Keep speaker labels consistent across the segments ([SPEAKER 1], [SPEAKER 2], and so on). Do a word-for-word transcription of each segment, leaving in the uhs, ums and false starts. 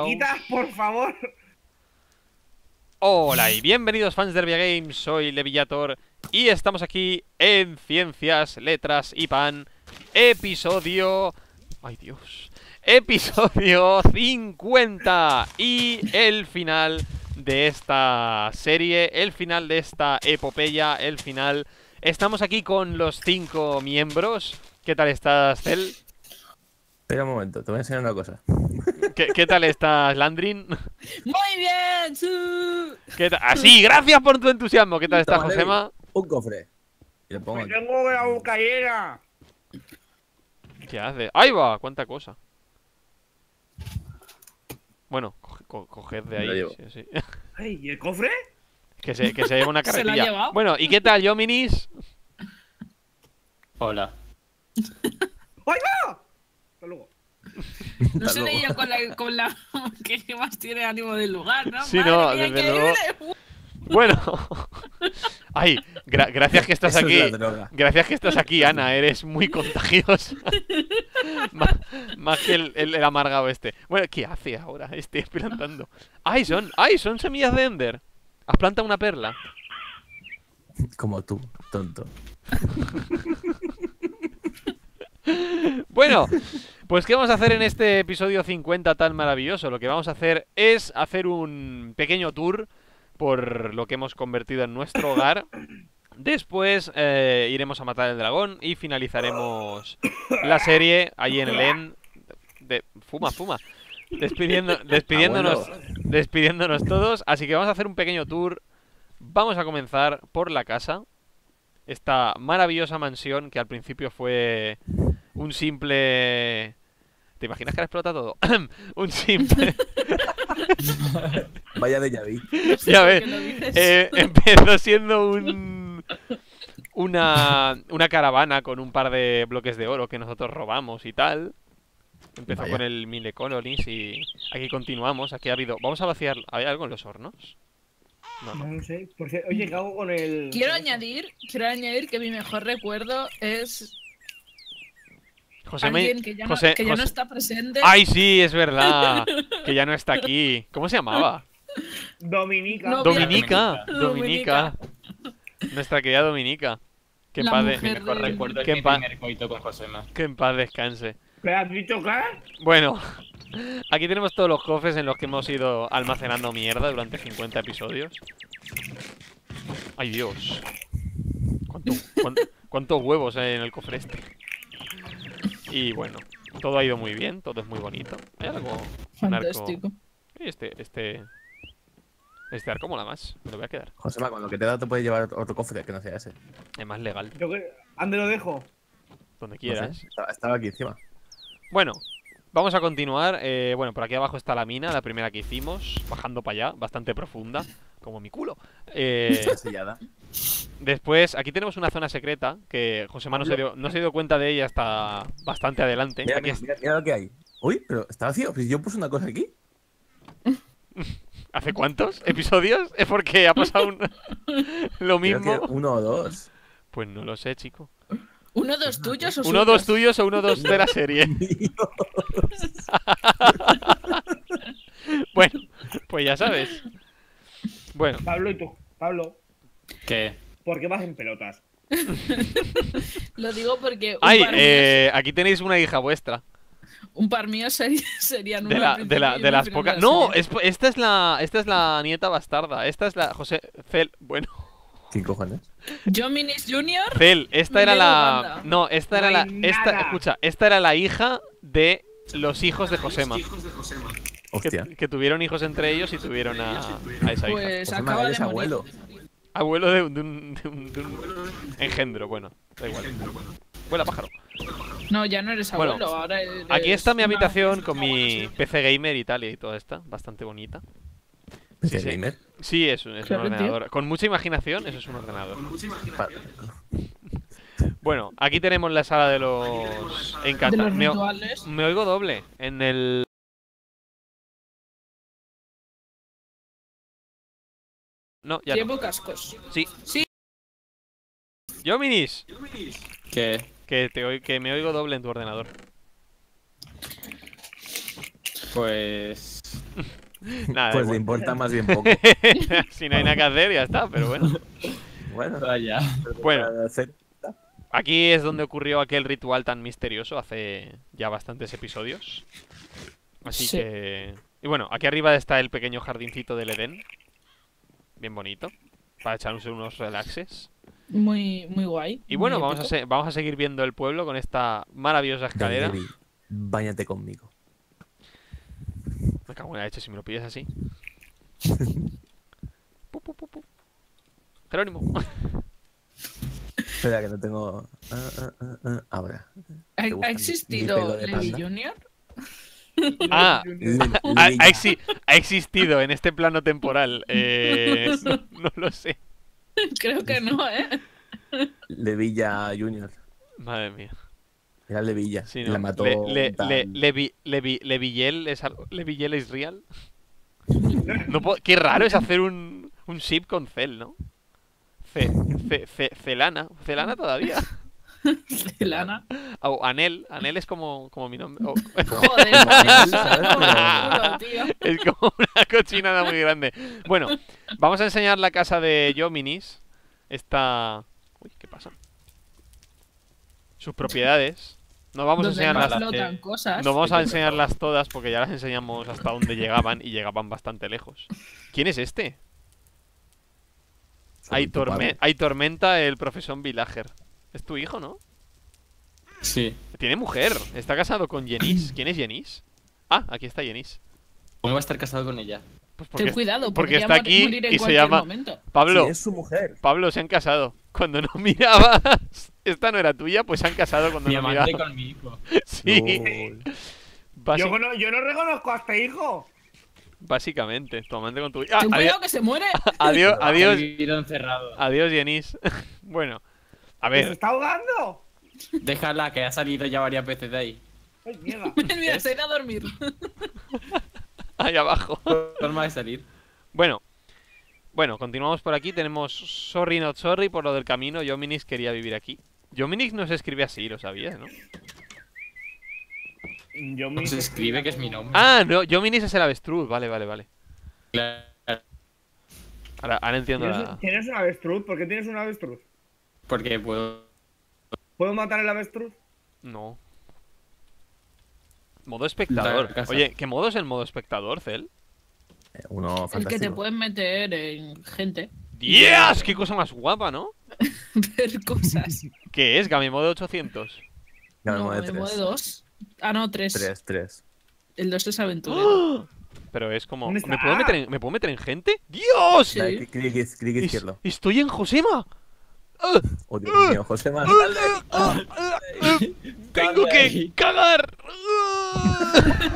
[SPEAKER 1] quitas, por favor.
[SPEAKER 2] Hola y bienvenidos fans de Herbia Games, soy Levillator y estamos aquí en Ciencias, Letras y Pan, episodio... ¡Ay Dios! Episodio cincuenta y el final de esta serie, el final de esta epopeya, el final... Estamos aquí con los cinco miembros. ¿Qué tal estás, Cel?
[SPEAKER 3] Espera un momento, te voy a enseñar una cosa.
[SPEAKER 2] ¿Qué, qué tal estás, Landrin?
[SPEAKER 4] ¡Muy bien! ¡Sí!
[SPEAKER 2] ¿Qué tal? ¡Así! ¡Gracias por tu entusiasmo! ¿Qué tal estás,
[SPEAKER 3] Toma,
[SPEAKER 2] Josema?
[SPEAKER 3] Un cofre. Y lo pongo
[SPEAKER 1] Me
[SPEAKER 3] aquí.
[SPEAKER 1] tengo la boca llena.
[SPEAKER 2] ¿Qué hace? ¡Ahí va! ¡Cuánta cosa! Bueno, coge- co- coged de
[SPEAKER 3] Me lo
[SPEAKER 2] ahí.
[SPEAKER 3] llevo.
[SPEAKER 2] Sí, sí.
[SPEAKER 1] Ay, ¿y el cofre?
[SPEAKER 2] Que se, que se lleve una
[SPEAKER 4] ¿Se lo ha
[SPEAKER 2] carretilla.
[SPEAKER 4] llevado?
[SPEAKER 2] Bueno, ¿y qué tal, Yominis?
[SPEAKER 5] Hola.
[SPEAKER 1] ¡Ay, va! Hasta luego.
[SPEAKER 4] No
[SPEAKER 3] Hasta
[SPEAKER 4] se
[SPEAKER 3] luego.
[SPEAKER 4] leía con la, con la que más tiene ánimo del lugar, ¿no?
[SPEAKER 2] Sí,
[SPEAKER 4] Madre
[SPEAKER 2] no,
[SPEAKER 4] mía,
[SPEAKER 2] desde
[SPEAKER 4] que
[SPEAKER 2] luego.
[SPEAKER 4] viene.
[SPEAKER 2] Bueno. Ay, gra- gracias que estás
[SPEAKER 3] Eso
[SPEAKER 2] aquí.
[SPEAKER 3] es la droga.
[SPEAKER 2] Gracias que estás aquí, Ana. Eres muy contagiosa. más, más que el, el- el amargado este. Bueno, ¿qué hace ahora? Estoy plantando. ¡Ay, son! ¡Ay, son semillas de Ender! ¿Has plantado una perla?
[SPEAKER 3] Como tú, tonto.
[SPEAKER 2] Bueno, pues ¿qué vamos a hacer en este episodio cincuenta tan maravilloso? Lo que vamos a hacer es hacer un pequeño tour por lo que hemos convertido en nuestro hogar. Después eh, iremos a matar el dragón y finalizaremos la serie allí en el end. De... Fuma, fuma. Despidiendo... Despidiéndonos,
[SPEAKER 3] Abuelo.
[SPEAKER 2] despidiéndonos todos. Así que vamos a hacer un pequeño tour. Vamos a comenzar por la casa. Esta maravillosa mansión que al principio fue un simple... ¿Te imaginas que ahora explota todo? Un simple...
[SPEAKER 3] Vaya de Yavi.
[SPEAKER 4] No sé
[SPEAKER 2] Ya
[SPEAKER 4] por
[SPEAKER 2] ves,
[SPEAKER 4] qué lo dices.
[SPEAKER 2] eh, empezó siendo un... Una, una caravana con un par de bloques de oro que nosotros robamos y tal. Empezó
[SPEAKER 3] Vaya.
[SPEAKER 2] con el Mille Colonies y aquí continuamos. Aquí ha habido... Vamos a vaciar... ¿Hay algo en los hornos? No, no.
[SPEAKER 1] No lo sé. Por cierto, oye, ¿qué hago con el...?
[SPEAKER 4] Quiero añadir, quiero añadir que mi mejor recuerdo es
[SPEAKER 2] José me...
[SPEAKER 4] alguien que ya, no,
[SPEAKER 2] José-
[SPEAKER 4] que ya no
[SPEAKER 2] José-
[SPEAKER 4] está presente.
[SPEAKER 2] ¡Ay, sí! Es verdad. Que ya no está aquí. ¿Cómo se llamaba?
[SPEAKER 1] Dominica.
[SPEAKER 4] No,
[SPEAKER 2] Dominica.
[SPEAKER 4] Dominica.
[SPEAKER 2] Dominica. Nuestra querida Dominica. Que en,
[SPEAKER 4] La
[SPEAKER 2] paz de-
[SPEAKER 4] mujer
[SPEAKER 5] Mi mejor
[SPEAKER 4] de-
[SPEAKER 5] recuerdo es
[SPEAKER 2] ¿Qué
[SPEAKER 5] mi
[SPEAKER 2] pa-
[SPEAKER 5] primer coito con Josema.
[SPEAKER 2] que en paz descanse.
[SPEAKER 1] ¿Qué has dicho, qué?
[SPEAKER 2] Bueno, aquí tenemos todos los cofres en los que hemos ido almacenando mierda durante cincuenta episodios. ¡Ay, Dios! ¿Cuánto- cuán- ¿Cuántos huevos hay en el cofre este? Y bueno, todo ha ido muy bien, todo es muy bonito. Hay algo... Un arco...
[SPEAKER 4] Fantástico.
[SPEAKER 2] Este, este... Este arco mola más, me lo voy a quedar.
[SPEAKER 3] Josema, con lo que te he dado te puedes llevar otro cofre que no sea ese.
[SPEAKER 2] Es más legal,
[SPEAKER 1] Yo que... ¿Dónde lo dejo?
[SPEAKER 2] donde
[SPEAKER 3] No sé,
[SPEAKER 2] quieras.
[SPEAKER 3] estaba, estaba aquí encima.
[SPEAKER 2] Bueno, vamos a continuar. eh, Bueno, por aquí abajo está la mina, la primera que hicimos. Bajando para allá, bastante profunda. Como mi culo. Eh,
[SPEAKER 3] Está sellada.
[SPEAKER 2] después, aquí tenemos una zona secreta que Josema no se dio, no se dio cuenta de ella hasta bastante adelante.
[SPEAKER 3] Mira,
[SPEAKER 2] Aquí
[SPEAKER 3] mira,
[SPEAKER 2] es-
[SPEAKER 3] mira, mira lo que hay. Uy, pero está vacío. Pues yo puse una cosa aquí.
[SPEAKER 2] ¿Hace cuántos episodios? Es porque ha pasado un... lo
[SPEAKER 3] Creo que
[SPEAKER 2] mismo.
[SPEAKER 3] uno o dos.
[SPEAKER 2] Pues no lo sé, chico.
[SPEAKER 4] ¿Uno dos tuyos o
[SPEAKER 2] Uno,
[SPEAKER 4] suyos?
[SPEAKER 2] dos tuyos o uno, dos de la serie. Bueno, pues ya sabes. Bueno,
[SPEAKER 1] Pablo y tú. Pablo,
[SPEAKER 5] ¿Qué?
[SPEAKER 1] ¿por qué vas en pelotas?
[SPEAKER 4] Lo digo porque un,
[SPEAKER 2] ay,
[SPEAKER 4] par, mío,
[SPEAKER 2] eh, aquí tenéis una hija vuestra.
[SPEAKER 4] un par mío sería, serían
[SPEAKER 2] De,
[SPEAKER 4] uno
[SPEAKER 2] la,
[SPEAKER 4] al
[SPEAKER 2] de, la,
[SPEAKER 4] principio y
[SPEAKER 2] de
[SPEAKER 4] uno al
[SPEAKER 2] las
[SPEAKER 4] final
[SPEAKER 2] pocas...
[SPEAKER 4] de la
[SPEAKER 2] No,
[SPEAKER 4] serie.
[SPEAKER 2] es, esta es la esta es la nieta bastarda. Esta es la José Cel. Bueno,
[SPEAKER 3] ¿Qué cojones?
[SPEAKER 4] Yo Minis Junior.
[SPEAKER 2] Cel, esta era
[SPEAKER 4] De
[SPEAKER 2] la...
[SPEAKER 4] Uganda.
[SPEAKER 2] No, esta
[SPEAKER 1] No
[SPEAKER 2] era la...
[SPEAKER 1] hay
[SPEAKER 2] Esta,
[SPEAKER 1] nada.
[SPEAKER 2] escucha, esta era la hija de los hijos de Josema.
[SPEAKER 3] Hostia.
[SPEAKER 2] Que, que tuvieron hijos entre ellos y tuvieron a, a esa hija.
[SPEAKER 4] Pues
[SPEAKER 3] Josema,
[SPEAKER 4] acaba de
[SPEAKER 3] eres
[SPEAKER 4] morir.
[SPEAKER 3] abuelo.
[SPEAKER 2] Abuelo de, un- de un, de un- de un engendro, bueno, da igual. Vuela, pájaro.
[SPEAKER 4] No, ya no eres
[SPEAKER 2] Bueno,
[SPEAKER 4] abuelo, ahora eres
[SPEAKER 2] Aquí está mi
[SPEAKER 4] una-
[SPEAKER 2] habitación con mi P C gamer y tal y toda esta, bastante bonita.
[SPEAKER 3] Pues
[SPEAKER 2] Sí,
[SPEAKER 3] sí,
[SPEAKER 2] sí.
[SPEAKER 3] gamer.
[SPEAKER 2] Sí, es un, es un
[SPEAKER 4] Claro, tío.
[SPEAKER 2] ordenador. Con mucha imaginación, eso es un ordenador.
[SPEAKER 3] Pa-
[SPEAKER 2] Bueno, aquí tenemos la sala de los
[SPEAKER 4] de los
[SPEAKER 2] encantados. Me, o-
[SPEAKER 4] rituales.
[SPEAKER 2] me oigo doble en el... No, ya no.
[SPEAKER 4] Llevo cascos.
[SPEAKER 2] Sí.
[SPEAKER 4] Sí.
[SPEAKER 2] Yo, Minis,
[SPEAKER 5] ¿Qué?
[SPEAKER 2] que, te oí- que me oigo doble en tu ordenador.
[SPEAKER 5] Pues...
[SPEAKER 2] Nada,
[SPEAKER 3] Pues
[SPEAKER 2] da
[SPEAKER 3] le
[SPEAKER 2] igual.
[SPEAKER 3] importa más bien poco.
[SPEAKER 2] Si no hay nada que hacer, ya está, pero bueno.
[SPEAKER 3] Bueno,
[SPEAKER 5] Vaya.
[SPEAKER 2] Bueno.
[SPEAKER 3] para hacer-
[SPEAKER 2] Aquí es donde ocurrió aquel ritual tan misterioso hace ya bastantes episodios. Así
[SPEAKER 4] Sí.
[SPEAKER 2] que... Y bueno, aquí arriba está el pequeño jardincito del Edén. Bien bonito. Para echarse unos relaxes.
[SPEAKER 4] Muy, muy guay.
[SPEAKER 2] Y bueno,
[SPEAKER 4] muy
[SPEAKER 2] vamos a,
[SPEAKER 4] épico.
[SPEAKER 2] se- vamos a seguir viendo el pueblo con esta maravillosa
[SPEAKER 3] Dale,
[SPEAKER 2] escalera.
[SPEAKER 3] Levi, báñate conmigo.
[SPEAKER 2] Me cago en la leche si me lo pides así. Pu, pu, pu, pu. Jerónimo.
[SPEAKER 3] Espera, que no tengo. Ah, ah, ah, ah. Ahora.
[SPEAKER 4] ¿Ha,
[SPEAKER 3] ¿Te gusta
[SPEAKER 4] ha
[SPEAKER 3] mi- mi
[SPEAKER 4] existido
[SPEAKER 3] pelo de
[SPEAKER 4] Levi
[SPEAKER 3] panda?
[SPEAKER 4] Junior?
[SPEAKER 2] Ah,
[SPEAKER 3] Le-
[SPEAKER 2] ha,
[SPEAKER 3] Levi
[SPEAKER 2] ha
[SPEAKER 3] ya.
[SPEAKER 2] exi- ha existido en este plano temporal. Eh, no, no lo sé.
[SPEAKER 4] Creo que no, ¿eh?
[SPEAKER 3] Levilla Junior.
[SPEAKER 2] Madre mía.
[SPEAKER 3] Era Levilla.
[SPEAKER 2] Sí,
[SPEAKER 3] y
[SPEAKER 2] ¿no?
[SPEAKER 3] la mató.
[SPEAKER 2] Le, le,
[SPEAKER 3] un tal-
[SPEAKER 2] le, Levi, Levi, Levillel es algo. ¿Levillel es real? No puedo- Qué raro es hacer un, un ship con Cel, ¿no? Ce, ce, ce- Celana. Celana todavía.
[SPEAKER 4] Lana.
[SPEAKER 2] O Anel. Anel es como, como mi nombre. o-
[SPEAKER 4] Joder,
[SPEAKER 3] ¿sabes?
[SPEAKER 4] joder, tío.
[SPEAKER 2] es como una cochinada muy grande. Bueno, vamos a enseñar la casa de Yominis. Esta... Uy, ¿qué pasa? Sus propiedades. No vamos a
[SPEAKER 4] Donde no
[SPEAKER 2] enseñarlas.
[SPEAKER 4] flotan
[SPEAKER 5] eh,
[SPEAKER 4] cosas.
[SPEAKER 2] No vamos a enseñarlas todas porque ya las enseñamos hasta donde llegaban y llegaban bastante lejos. ¿Quién es este?
[SPEAKER 3] Soy
[SPEAKER 2] Hay,
[SPEAKER 3] tu padre.
[SPEAKER 2] torme- hay Tormenta, el profesor Villager. Es tu hijo, ¿no?
[SPEAKER 5] Sí.
[SPEAKER 2] Tiene mujer. Está casado con Jenis. ¿Quién es Jenis? Ah, aquí está Jenis.
[SPEAKER 5] ¿Cómo va a estar casado con ella?
[SPEAKER 2] Pues
[SPEAKER 4] Ten
[SPEAKER 2] porque,
[SPEAKER 4] cuidado,
[SPEAKER 2] porque
[SPEAKER 4] porque
[SPEAKER 2] está
[SPEAKER 4] ya
[SPEAKER 2] aquí
[SPEAKER 4] morir en
[SPEAKER 2] y se
[SPEAKER 4] cualquier
[SPEAKER 2] llama
[SPEAKER 4] momento.
[SPEAKER 2] Pablo.
[SPEAKER 3] Sí, es su mujer.
[SPEAKER 2] Pablo, se han casado. Cuando no mirabas, esta no era tuya, pues se han casado cuando
[SPEAKER 5] Mi
[SPEAKER 2] no
[SPEAKER 5] amante
[SPEAKER 2] mirabas.
[SPEAKER 5] con mi hijo.
[SPEAKER 2] Sí,
[SPEAKER 3] Lol.
[SPEAKER 2] basi-
[SPEAKER 1] Yo, no, yo no reconozco a este hijo.
[SPEAKER 2] básicamente. Tu amante con tu hijo. Ah,
[SPEAKER 4] Ten
[SPEAKER 2] adiós,
[SPEAKER 4] cuidado que se muere.
[SPEAKER 2] adiós,
[SPEAKER 5] Ha
[SPEAKER 2] adiós,
[SPEAKER 5] vivido encerrado.
[SPEAKER 2] adiós, Jenis. Bueno, a
[SPEAKER 1] ¿Se
[SPEAKER 2] ver.
[SPEAKER 1] está ahorando?
[SPEAKER 5] Déjala, que ha salido ya varias veces de ahí.
[SPEAKER 1] Ay, mierda.
[SPEAKER 4] Mira, se ha ido a dormir.
[SPEAKER 2] Ahí abajo.
[SPEAKER 5] Forma de salir.
[SPEAKER 2] Bueno, bueno, continuamos por aquí. Tenemos sorry not sorry por lo del camino. Yominix quería vivir aquí. Yominix no se escribe así, lo sabías, ¿no?
[SPEAKER 1] Yo me
[SPEAKER 5] Se escribe que es mi nombre.
[SPEAKER 2] Ah, no, Yominix es el avestruz. Vale, vale, vale.
[SPEAKER 5] Claro.
[SPEAKER 2] Ahora, ahora entiendo
[SPEAKER 1] ¿Tienes,
[SPEAKER 2] la...
[SPEAKER 1] ¿Tienes un avestruz? ¿Por qué tienes un avestruz?
[SPEAKER 5] Porque puedo.
[SPEAKER 1] ¿Puedo matar el avestruz?
[SPEAKER 2] No. Modo espectador.
[SPEAKER 5] La casa.
[SPEAKER 2] Oye, ¿qué modo es el modo espectador, Cel?
[SPEAKER 3] Eh, Uno
[SPEAKER 4] El que te
[SPEAKER 3] fantástico.
[SPEAKER 4] pueden meter en gente.
[SPEAKER 2] ¡Dios! ¡Qué cosa más guapa!, ¿no?
[SPEAKER 4] Ver cosas.
[SPEAKER 2] ¿Qué es? ¿Game Mode ochocientos?
[SPEAKER 3] Game
[SPEAKER 4] No,
[SPEAKER 3] Mode
[SPEAKER 4] me
[SPEAKER 3] tres.
[SPEAKER 4] mueve dos. Ah, no, tres.
[SPEAKER 3] Tres, tres.
[SPEAKER 4] El dos es aventura.
[SPEAKER 2] ¡Oh! Pero es como...
[SPEAKER 1] ¿Dónde
[SPEAKER 2] ¿Me
[SPEAKER 1] está?
[SPEAKER 2] puedo, meter en... ¿Me puedo meter en gente? ¡Dios!
[SPEAKER 4] Sí.
[SPEAKER 3] Dale, clic, clic, clic
[SPEAKER 2] Es-
[SPEAKER 3] izquierdo.
[SPEAKER 2] ¡Estoy en Josema! ¡Ah!
[SPEAKER 3] Oh, Dios mío, José más.
[SPEAKER 2] ¡Ah! ¡Ah! ¡Ah! ¡Ah! ¡Tengo
[SPEAKER 5] Dale
[SPEAKER 2] que
[SPEAKER 5] ahí.
[SPEAKER 2] cagar! ¡Ah!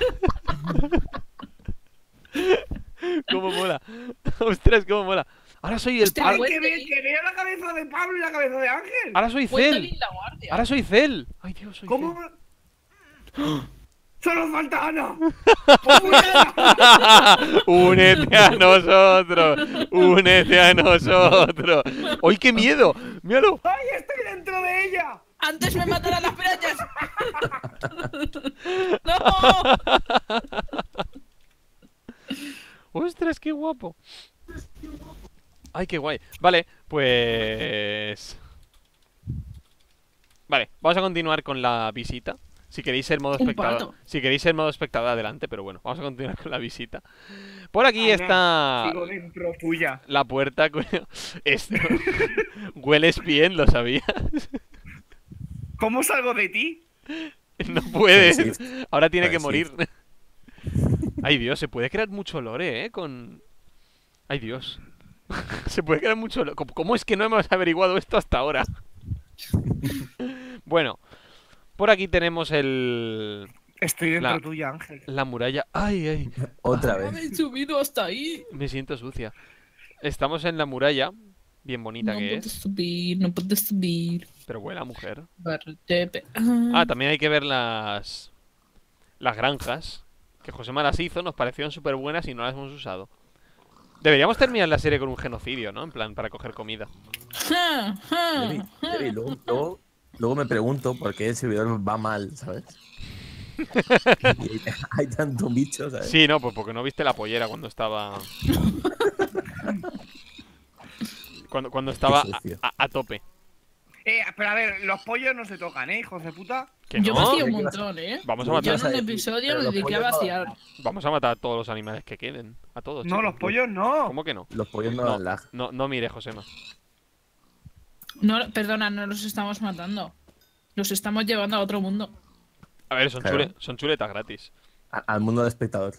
[SPEAKER 2] ¡Cómo mola! ¡Ostras, cómo mola! Ahora soy el...
[SPEAKER 4] Hostia,
[SPEAKER 2] ahora,
[SPEAKER 1] ¡Ay, que, ve- que veo la cabeza de Pablo y la cabeza de Ángel!
[SPEAKER 2] ahora soy
[SPEAKER 4] Cuéntale
[SPEAKER 2] Cel.
[SPEAKER 4] la guardia.
[SPEAKER 2] Ahora soy Cel. ¡Ay, Dios, soy
[SPEAKER 1] ¿Cómo?
[SPEAKER 2] Cel!
[SPEAKER 1] ¡Solo falta Ana! ¡Pues fui Ana!
[SPEAKER 2] ¡Únete a nosotros! ¡Únete a nosotros! ¡Ay, qué miedo! ¡Míralo!
[SPEAKER 1] ¡Ay, estoy dentro de ella!
[SPEAKER 4] ¡Antes me matarán las pirañas! ¡No!
[SPEAKER 2] ¡Ostras, qué guapo! ¡Ay, qué guay! Vale, pues... Vale, vamos a continuar con la visita. Si queréis ser modo
[SPEAKER 4] Un
[SPEAKER 2] espectador.
[SPEAKER 4] pato.
[SPEAKER 2] Si queréis ser modo espectador, adelante, pero bueno, vamos a continuar con la visita. Por aquí
[SPEAKER 1] Ana,
[SPEAKER 2] está
[SPEAKER 1] Sigo dentro tuya.
[SPEAKER 2] la puerta. cu- Esto. Hueles bien, ¿lo sabías?
[SPEAKER 1] ¿Cómo salgo de ti?
[SPEAKER 2] No puedes.
[SPEAKER 3] Sí.
[SPEAKER 2] Ahora tiene que
[SPEAKER 3] Pues
[SPEAKER 2] morir.
[SPEAKER 3] sí.
[SPEAKER 2] Ay, Dios, se puede crear mucho lore, ¿eh? Con... Ay, Dios. Se puede crear mucho lore. ¿Cómo- ¿Cómo es que no hemos averiguado esto hasta ahora? Bueno, por aquí tenemos el...
[SPEAKER 1] Estoy dentro
[SPEAKER 2] La-
[SPEAKER 1] tuya, Ángel.
[SPEAKER 2] La muralla. Ay, ay.
[SPEAKER 3] Otra
[SPEAKER 4] No
[SPEAKER 3] vez.
[SPEAKER 4] me he subido hasta ahí.
[SPEAKER 2] Me siento sucia. Estamos en la muralla. Bien bonita
[SPEAKER 4] No
[SPEAKER 2] que
[SPEAKER 4] puedo
[SPEAKER 2] es.
[SPEAKER 4] subir, no puedo subir.
[SPEAKER 2] Pero buena mujer.
[SPEAKER 4] Bartepe.
[SPEAKER 2] Ah, también hay que ver las... Las granjas. Que Josema las hizo, nos parecieron súper buenas y no las hemos usado. Deberíamos terminar la serie con un genocidio, ¿no? En plan, para coger comida.
[SPEAKER 4] Ja, ja,
[SPEAKER 3] Levi,
[SPEAKER 4] ja.
[SPEAKER 3] Levi, luego, luego, luego me pregunto por qué el servidor va mal, ¿sabes? Y hay tanto bicho, ¿sabes?
[SPEAKER 2] Sí, no, pues porque no viste la pollera cuando estaba... Cuando, cuando estaba
[SPEAKER 3] Qué
[SPEAKER 2] a,
[SPEAKER 3] sucio.
[SPEAKER 2] a- a tope.
[SPEAKER 1] Eh, pero a ver, los pollos no se tocan, ¿eh, hijos de puta?
[SPEAKER 2] ¿Que
[SPEAKER 4] Yo
[SPEAKER 2] no?
[SPEAKER 4] vacío un
[SPEAKER 3] ¿Qué vas-
[SPEAKER 4] montón, ¿eh?
[SPEAKER 2] Vamos a
[SPEAKER 3] Yo
[SPEAKER 4] Yo
[SPEAKER 2] matar,
[SPEAKER 3] vas a
[SPEAKER 4] en un
[SPEAKER 3] decir,
[SPEAKER 4] episodio
[SPEAKER 3] pero
[SPEAKER 4] me
[SPEAKER 3] los
[SPEAKER 4] dediqué a
[SPEAKER 3] pollos no
[SPEAKER 4] vaciar.
[SPEAKER 3] dan
[SPEAKER 2] vamos a matar a todos los animales que queden. A todos,
[SPEAKER 1] No,
[SPEAKER 2] chicos.
[SPEAKER 1] los pollos no.
[SPEAKER 2] ¿Cómo que no?
[SPEAKER 3] Los pollos no,
[SPEAKER 2] No,
[SPEAKER 3] dan lag.
[SPEAKER 2] no, no mire, Josema.
[SPEAKER 4] No, perdona, no los estamos matando. Los estamos llevando a otro mundo.
[SPEAKER 2] A ver, son,
[SPEAKER 3] Claro.
[SPEAKER 2] chule- son chuletas gratis.
[SPEAKER 3] A- al mundo del espectador.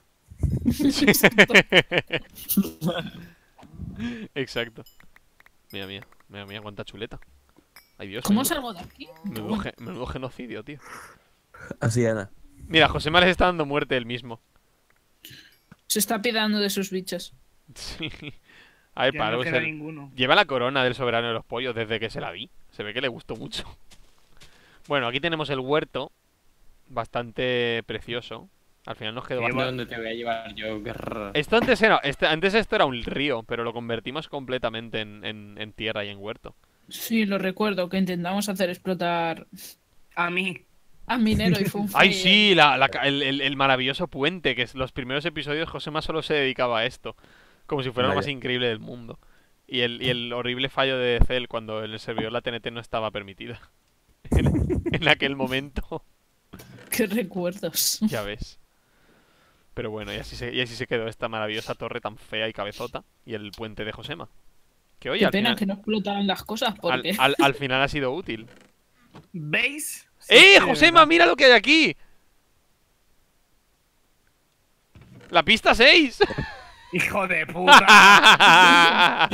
[SPEAKER 2] Exacto. Mira, mía, mira, mía, cuánta chuleta. Ay, Dios.
[SPEAKER 4] ¿Cómo
[SPEAKER 2] menudo-
[SPEAKER 4] salgo de aquí?
[SPEAKER 2] Menudo, ge- menudo genocidio, tío.
[SPEAKER 3] Así, Ana.
[SPEAKER 2] Mira, Josema les está dando muerte él mismo.
[SPEAKER 4] Se está pidiendo de sus bichos.
[SPEAKER 2] Sí. A ver,
[SPEAKER 1] Ya
[SPEAKER 2] Pablo
[SPEAKER 1] no
[SPEAKER 2] es
[SPEAKER 1] queda
[SPEAKER 2] el-
[SPEAKER 1] ninguno.
[SPEAKER 2] lleva la corona del soberano de los pollos desde que se la vi. Se ve que le gustó mucho. Bueno, aquí tenemos el huerto. Bastante precioso. Al final nos quedó
[SPEAKER 1] Lleva-
[SPEAKER 2] bastante...
[SPEAKER 5] ¿Dónde te voy a llevar yo? Grrr.
[SPEAKER 2] Esto antes era, este- antes esto era un río, pero lo convertimos completamente en, en- en tierra y en huerto.
[SPEAKER 4] Sí, lo recuerdo, que intentamos hacer explotar
[SPEAKER 1] A mí.
[SPEAKER 4] a Minero y Funfei.
[SPEAKER 2] ¡Ay, sí! La- la ca- el, el- el maravilloso puente, que es los primeros episodios Josema solo se dedicaba a esto. Como si fuera lo más
[SPEAKER 3] Vaya.
[SPEAKER 2] increíble del mundo. Y el, y el horrible fallo de Cell cuando en el servidor la T N T no estaba permitida. En, en aquel momento,
[SPEAKER 4] Qué recuerdos.
[SPEAKER 2] ya ves. Pero bueno, y así, se, y así se quedó esta maravillosa torre tan fea y cabezota. Y el puente de Josema. Que oye,
[SPEAKER 4] Qué
[SPEAKER 2] al
[SPEAKER 4] pena
[SPEAKER 2] final,
[SPEAKER 4] que no explotaran las cosas
[SPEAKER 2] al,
[SPEAKER 4] porque...
[SPEAKER 2] al- al final ha sido útil.
[SPEAKER 1] ¿Veis? Sí,
[SPEAKER 2] ¡Eh,
[SPEAKER 1] sí, de
[SPEAKER 2] Josema!
[SPEAKER 1] verdad.
[SPEAKER 2] ¡Mira lo que hay aquí! ¡La pista seis!
[SPEAKER 1] Hijo de puta.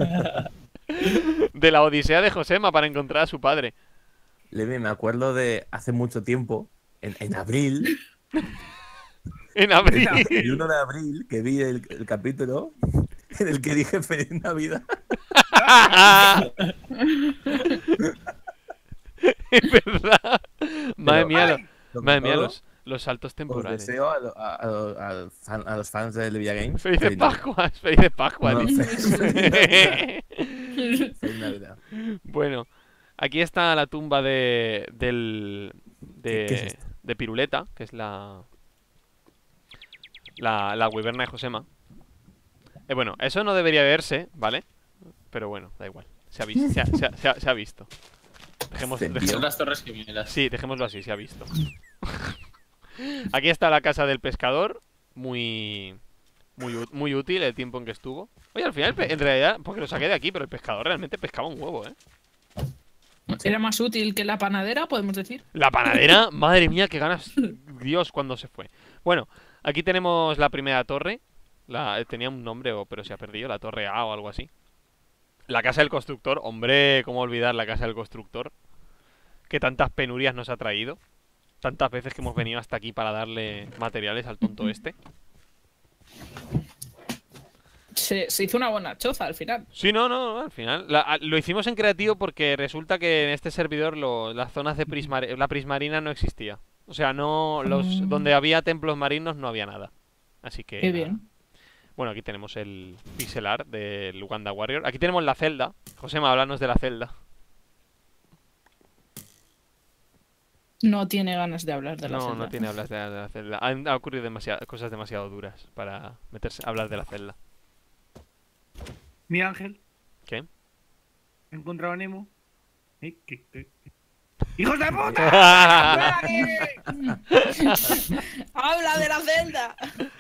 [SPEAKER 2] De la odisea de Josema para encontrar a su padre.
[SPEAKER 3] Levi, me acuerdo de hace mucho tiempo, en, en abril,
[SPEAKER 2] En abril.
[SPEAKER 3] el uno de abril, que vi el, el capítulo en el que dije Feliz Navidad.
[SPEAKER 2] Es verdad. Madre
[SPEAKER 3] Pero-
[SPEAKER 2] mía, lo-
[SPEAKER 3] Lo que
[SPEAKER 2] madre mía
[SPEAKER 3] todo,
[SPEAKER 2] los, los saltos
[SPEAKER 3] os
[SPEAKER 2] temporales.
[SPEAKER 3] deseo a, lo- a- a- al fan- a los fans de Levia Games
[SPEAKER 2] Felices
[SPEAKER 3] Feliz Navidad.
[SPEAKER 2] Pascuas, felices Pascuas.
[SPEAKER 3] No,
[SPEAKER 2] dice.
[SPEAKER 3] Feliz Navidad.
[SPEAKER 2] Bueno, aquí está la tumba de del de,
[SPEAKER 3] ¿Qué es esto?
[SPEAKER 2] de Piruleta, que es la la, la wyverna de Josema. Eh, bueno, eso no debería verse, ¿vale? Pero bueno, da igual. Se ha, vis- se ha- se ha- se ha- se ha visto. Dejemos,
[SPEAKER 3] Este
[SPEAKER 2] dejemos-
[SPEAKER 5] Son las torres gemelas.
[SPEAKER 2] Sí, dejémoslo así, se ha visto. Aquí está la casa del pescador. Muy. Muy, ú- muy útil el tiempo en que estuvo. Oye, al final, pe- en realidad, porque lo saqué de aquí, pero el pescador realmente pescaba un huevo, ¿eh?
[SPEAKER 4] Era más útil que la panadera, podemos decir.
[SPEAKER 2] La panadera, madre mía, qué ganas. Dios, cuando se fue. Bueno, aquí tenemos la primera torre. La, tenía un nombre, o- pero se ha perdido. La torre A o algo así. La casa del constructor. Hombre, ¿cómo olvidar la casa del constructor? Que tantas penurias nos ha traído. Tantas veces que hemos venido hasta aquí para darle materiales al tonto este.
[SPEAKER 4] Se, se hizo una buena choza al final.
[SPEAKER 2] Sí, no, no, no, al final. La- a- lo hicimos en creativo porque resulta que en este servidor lo- las zonas de prismar- la prismarina no existía. O sea, no los
[SPEAKER 4] Mm.
[SPEAKER 2] donde había templos marinos no había nada. Así que
[SPEAKER 4] Qué
[SPEAKER 2] nada.
[SPEAKER 4] bien.
[SPEAKER 2] Bueno, aquí tenemos el pixel art del Uganda Warrior. Aquí tenemos la celda. Josema, háblanos de la celda.
[SPEAKER 4] No tiene ganas de hablar de la
[SPEAKER 2] No,
[SPEAKER 4] celda.
[SPEAKER 2] no tiene hablas de, de la celda. Han ha ocurrido demasiadas cosas demasiado duras para meterse a hablar de la celda.
[SPEAKER 1] Mi ángel.
[SPEAKER 2] ¿Qué?
[SPEAKER 1] He encontrado a Nemo. Eh, ¿qué- qué- qué? ¡Hijos de puta!
[SPEAKER 4] ¡Habla de la celda!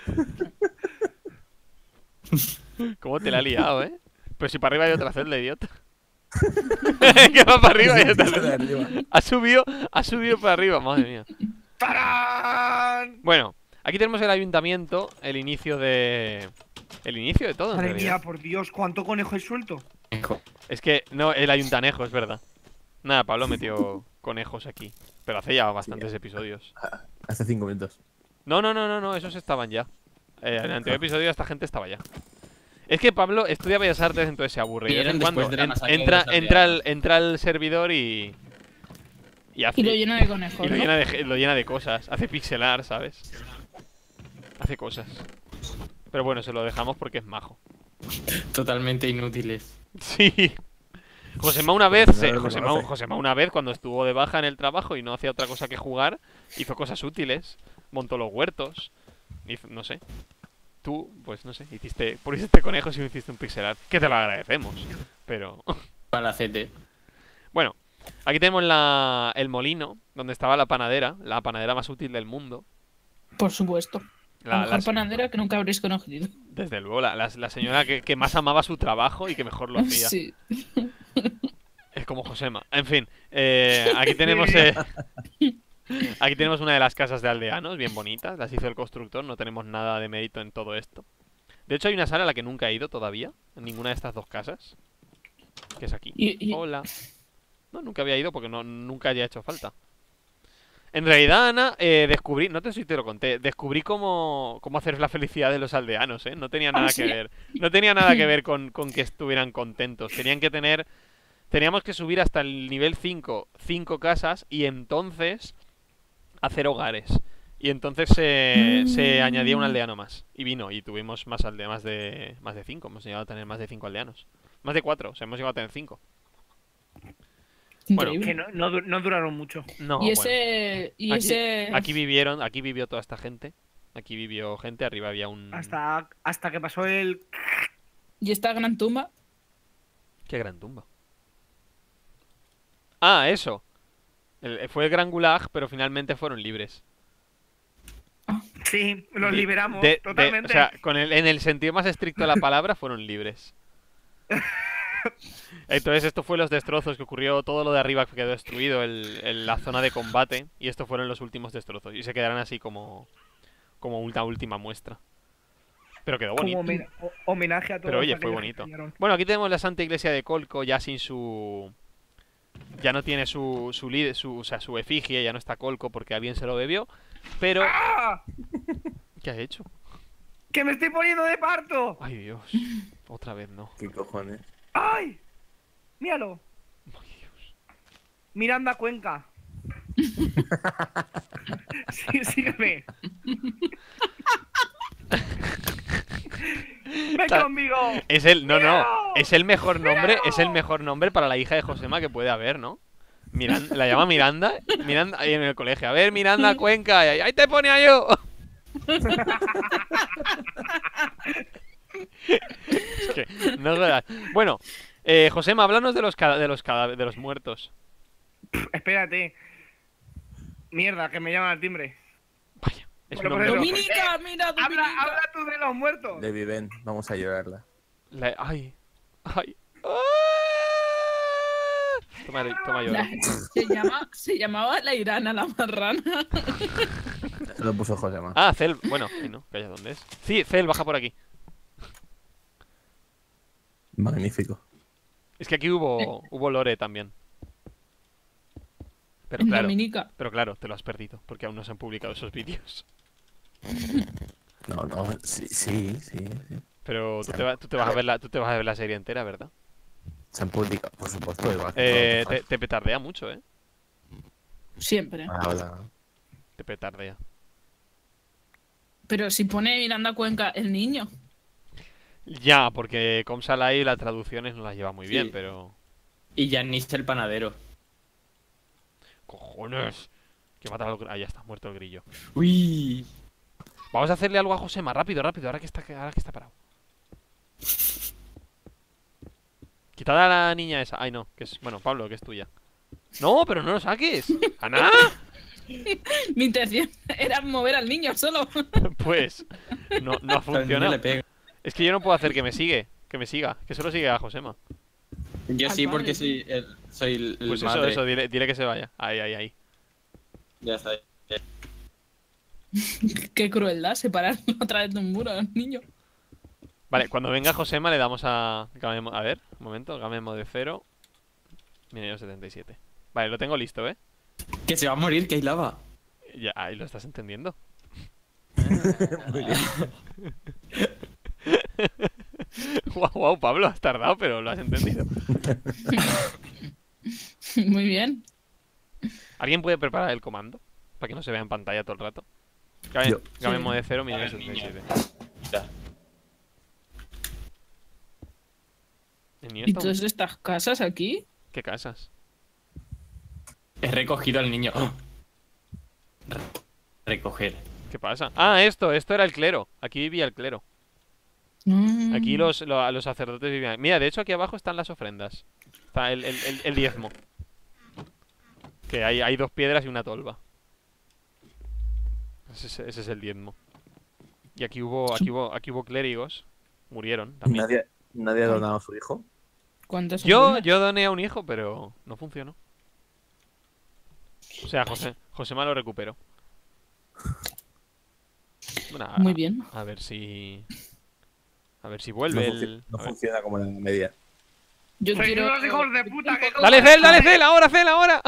[SPEAKER 2] ¿Cómo te la ha liado, eh? Pero si para arriba hay otra celda, idiota. Que va para arriba y otra
[SPEAKER 3] De
[SPEAKER 2] celda.
[SPEAKER 3] arriba.
[SPEAKER 2] Ha subido, ha subido para arriba, madre mía.
[SPEAKER 1] ¡Tarán!
[SPEAKER 2] Bueno, aquí tenemos el ayuntamiento, el inicio de... El inicio de todo, en
[SPEAKER 1] Madre
[SPEAKER 2] realidad.
[SPEAKER 1] mía, por Dios, ¿cuánto conejo he suelto?
[SPEAKER 2] Es que, no, el ayuntanejo, es verdad. Nada, Pablo metió conejos aquí. Pero hace ya bastantes episodios.
[SPEAKER 3] Hace cinco minutos.
[SPEAKER 2] No, no, no, no, no, esos estaban ya. Eh, en el anterior episodio esta gente estaba ya. Es que Pablo estudia Bellas Artes, entonces se aburre. Y de vez en
[SPEAKER 5] Vienen después
[SPEAKER 2] cuando
[SPEAKER 5] de la
[SPEAKER 2] en-
[SPEAKER 5] masacre de
[SPEAKER 2] entra,
[SPEAKER 5] los
[SPEAKER 2] entra, al,
[SPEAKER 5] aldeanos.
[SPEAKER 2] entra al servidor y... Y, hace,
[SPEAKER 4] Y lo llena de conejos,
[SPEAKER 2] y lo
[SPEAKER 4] ¿no?
[SPEAKER 2] llena de, lo llena de cosas. Hace pixelar, ¿sabes? Hace cosas. Pero bueno, se lo dejamos porque es majo.
[SPEAKER 5] Totalmente inútiles.
[SPEAKER 2] Sí. Josema una vez,
[SPEAKER 3] Pues
[SPEAKER 2] se-
[SPEAKER 3] no lo
[SPEAKER 2] Josema,
[SPEAKER 3] conoce.
[SPEAKER 2] Josema una vez cuando estuvo de baja en el trabajo y no hacía otra cosa que jugar, hizo cosas útiles, montó los huertos, hizo- no sé. Tú, pues no sé, hiciste, pusiste conejos y hiciste un pixel art, que te lo agradecemos, pero...
[SPEAKER 5] Para C T.
[SPEAKER 2] Bueno, aquí tenemos la, el molino, donde estaba la panadera, la panadera más útil del mundo.
[SPEAKER 4] Por supuesto. La,
[SPEAKER 2] La,
[SPEAKER 4] mejor
[SPEAKER 2] la-
[SPEAKER 4] panadera que nunca habréis conocido.
[SPEAKER 2] desde luego, la, la- la señora que, que más amaba su trabajo y que mejor lo hacía.
[SPEAKER 4] Sí.
[SPEAKER 2] Es como Josema. En fin, eh, aquí tenemos eh, aquí tenemos una de las casas de aldeanos, bien bonitas. Las hizo el constructor, no tenemos nada de mérito en todo esto. De hecho, hay una sala a la que nunca he ido todavía, en ninguna de estas dos casas. Que es aquí.
[SPEAKER 4] Y, y-
[SPEAKER 2] Hola. No, nunca había ido porque no, nunca haya hecho falta. En realidad, Ana, eh, descubrí, no te sé si te lo conté, descubrí cómo, cómo hacer la felicidad de los aldeanos, ¿eh? No tenía
[SPEAKER 4] ¿Ah,
[SPEAKER 2] nada que
[SPEAKER 4] sí?
[SPEAKER 2] ver. No tenía nada que ver con, con que estuvieran contentos. Tenían que tener... Teníamos que subir hasta el nivel cinco, cinco casas y entonces hacer hogares. Y entonces se, se añadía un aldeano más. Y vino, y tuvimos más aldeanos, más de, más de cinco. Hemos llegado a tener más de cinco aldeanos. Más de cuatro, o sea, hemos llegado a tener cinco. Bueno,
[SPEAKER 4] Increíble.
[SPEAKER 1] Que no, no, du- no duraron mucho.
[SPEAKER 2] No,
[SPEAKER 4] y
[SPEAKER 2] bueno.
[SPEAKER 4] ese. Y
[SPEAKER 2] Aquí,
[SPEAKER 4] ese.
[SPEAKER 2] aquí vivieron, aquí vivió toda esta gente. Aquí vivió gente, arriba había un...
[SPEAKER 1] Hasta, hasta que pasó el...
[SPEAKER 4] Y esta gran tumba.
[SPEAKER 2] Qué gran tumba. Ah, eso. El- fue el gran gulag, pero finalmente fueron libres.
[SPEAKER 1] Sí, los
[SPEAKER 2] Di-
[SPEAKER 1] liberamos
[SPEAKER 2] de- de-
[SPEAKER 1] totalmente.
[SPEAKER 2] o sea, con el, en el sentido más estricto de la palabra, fueron libres. Entonces esto fue los destrozos que ocurrió, todo lo de arriba que quedó destruido, el, el- la zona de combate, y estos fueron los últimos destrozos. Y se quedarán así como, como una última muestra. Pero quedó bonito.
[SPEAKER 1] Como homen- o- homenaje a todos
[SPEAKER 2] Pero oye, fue
[SPEAKER 1] aquellos que
[SPEAKER 2] bonito.
[SPEAKER 1] fallaron.
[SPEAKER 2] Bueno, aquí tenemos la Santa Iglesia de Colco, ya sin su... Ya no tiene su, su, líder- su, o sea, su efigie, ya no está Colco porque alguien se lo bebió. Pero...
[SPEAKER 1] ¡Ah!
[SPEAKER 2] ¿Qué has hecho?
[SPEAKER 1] ¡Que me estoy poniendo de parto!
[SPEAKER 2] Ay, Dios. Otra vez no.
[SPEAKER 3] ¿Qué cojones?
[SPEAKER 1] ¡Ay! Míralo.
[SPEAKER 2] Ay, Dios.
[SPEAKER 1] Miranda Cuenca. Sí, sígueme. Ven
[SPEAKER 2] Ta-
[SPEAKER 1] conmigo.
[SPEAKER 2] Es el... No, no.
[SPEAKER 1] ¡Míralo!
[SPEAKER 2] Es el mejor nombre,
[SPEAKER 1] ¡Míralo!
[SPEAKER 2] es el mejor nombre para la hija de Josema que puede haber, ¿no? Miran- la llama Miranda. Miranda ahí en el colegio. A ver, Miranda Cuenca. y ahí ahí te ponía yo. Es que, no jodas. Bueno, eh, Josema, háblanos de los, cada- de los cada- de los muertos.
[SPEAKER 1] Espérate. Mierda, que me llaman al timbre.
[SPEAKER 2] Vaya, es
[SPEAKER 1] Bueno,
[SPEAKER 2] un
[SPEAKER 1] pues
[SPEAKER 2] hombre.
[SPEAKER 1] eso.
[SPEAKER 4] Dominica, mira,
[SPEAKER 1] Habla,
[SPEAKER 4] Dominica.
[SPEAKER 1] habla tú de los muertos.
[SPEAKER 3] Levi, ven, vamos a llorarla.
[SPEAKER 2] La- Ay, ay. ¡Ah! Toma, toma lloro.
[SPEAKER 4] La- se, llama, se llamaba la Irana, la marrana.
[SPEAKER 3] Se lo puso Josema.
[SPEAKER 2] Ah, Cel. Bueno, ay, no, calla, ¿dónde es? Sí, Cel, baja por aquí.
[SPEAKER 3] Magnífico.
[SPEAKER 2] Es que aquí hubo, hubo lore también. Pero
[SPEAKER 4] En
[SPEAKER 2] claro,
[SPEAKER 4] Dominica.
[SPEAKER 2] pero claro, te lo has perdido, porque aún no se han publicado esos vídeos.
[SPEAKER 3] No, no, sí, sí, sí. sí.
[SPEAKER 2] Pero tú te, va- tú te vas a ver la, tú te vas a ver la serie entera, ¿verdad?
[SPEAKER 3] Se han publicado, por supuesto. Igual que
[SPEAKER 2] Eh,
[SPEAKER 3] todos
[SPEAKER 2] te, te petardea mucho, ¿eh?
[SPEAKER 4] Siempre.
[SPEAKER 3] los fans. Ahora,
[SPEAKER 2] Te petardea.
[SPEAKER 4] Pero si pone Miranda Cuenca el niño.
[SPEAKER 2] Ya, porque Comsalai las traducciones no las lleva muy bien,
[SPEAKER 5] Sí.
[SPEAKER 2] pero...
[SPEAKER 5] Y Janice el panadero.
[SPEAKER 2] ¡Cojones! Que matar al... Ah, ya está, muerto el grillo.
[SPEAKER 5] Uy.
[SPEAKER 2] Vamos a hacerle algo a Josema, rápido, rápido, ahora que está, ahora que está parado. Quitad a la niña esa. Ay, no, que es... Bueno, Pablo, que es tuya. No, pero no lo saques. ¡Ana!
[SPEAKER 4] Mi intención era mover al niño solo.
[SPEAKER 2] Pues... No, no ha
[SPEAKER 5] Al niño
[SPEAKER 2] funcionado.
[SPEAKER 5] le pega.
[SPEAKER 2] Es que yo no puedo hacer que me sigue. Que me siga. Que solo sigue a Josema.
[SPEAKER 5] Yo
[SPEAKER 4] Al
[SPEAKER 5] sí,
[SPEAKER 4] padre.
[SPEAKER 5] porque soy el, soy el, el
[SPEAKER 2] Pues eso,
[SPEAKER 5] madre.
[SPEAKER 2] eso, dile, dile que se vaya. Ahí, ahí, ahí.
[SPEAKER 5] Ya está.
[SPEAKER 4] Qué crueldad separar otra vez de un muro al niño.
[SPEAKER 2] Vale, cuando venga Josema le damos a... Game- A ver, un momento. Gamemo de cero. Minero setenta y siete. Vale, lo tengo listo, ¿eh?
[SPEAKER 5] Que se va a morir, que hay lava.
[SPEAKER 2] Ya, ahí lo estás entendiendo.
[SPEAKER 3] muy bien.
[SPEAKER 2] Guau, guau, Pablo, has tardado, pero lo has entendido.
[SPEAKER 4] Muy bien.
[SPEAKER 2] ¿Alguien puede preparar el comando? Para que no se vea en pantalla todo el rato. Game,
[SPEAKER 3] Yo.
[SPEAKER 2] Gamemo
[SPEAKER 4] Sí.
[SPEAKER 2] de cero,
[SPEAKER 5] A
[SPEAKER 2] minero
[SPEAKER 5] ver,
[SPEAKER 2] setenta y
[SPEAKER 5] niño.
[SPEAKER 2] siete.
[SPEAKER 5] Mira.
[SPEAKER 2] El niño
[SPEAKER 4] ¿Y
[SPEAKER 2] está...
[SPEAKER 4] todas estas casas aquí?
[SPEAKER 2] ¿Qué casas?
[SPEAKER 5] He recogido al niño. Re- Recoger.
[SPEAKER 2] ¿Qué pasa? Ah, esto, esto era el clero. Aquí vivía el clero.
[SPEAKER 4] Mm.
[SPEAKER 2] Aquí los, lo- los sacerdotes vivían. Mira, de hecho aquí abajo están las ofrendas. Está el, el, el- el diezmo. Que hay, hay dos piedras y una tolva. Ese, es- ese es el diezmo. Y aquí hubo, aquí hubo, aquí hubo clérigos. Murieron también.
[SPEAKER 3] Nadie, nadie ha donado a su hijo.
[SPEAKER 4] ¿Cuántas
[SPEAKER 2] Yo,
[SPEAKER 4] ofrendas?
[SPEAKER 2] yo doné a un hijo, pero no funcionó. O sea, José, Josema lo recuperó. Bueno, a,
[SPEAKER 4] Muy bien.
[SPEAKER 2] a ver si... A ver si
[SPEAKER 3] No,
[SPEAKER 2] vuelve
[SPEAKER 3] funci-
[SPEAKER 2] el...
[SPEAKER 3] no
[SPEAKER 2] a ver.
[SPEAKER 3] funciona como la media.
[SPEAKER 4] Yo
[SPEAKER 1] Sois
[SPEAKER 4] quiero.
[SPEAKER 1] unos hijos de puta que...
[SPEAKER 2] ¡Dale, Cel, dale, Cel! ¡Ahora, Cel, ahora!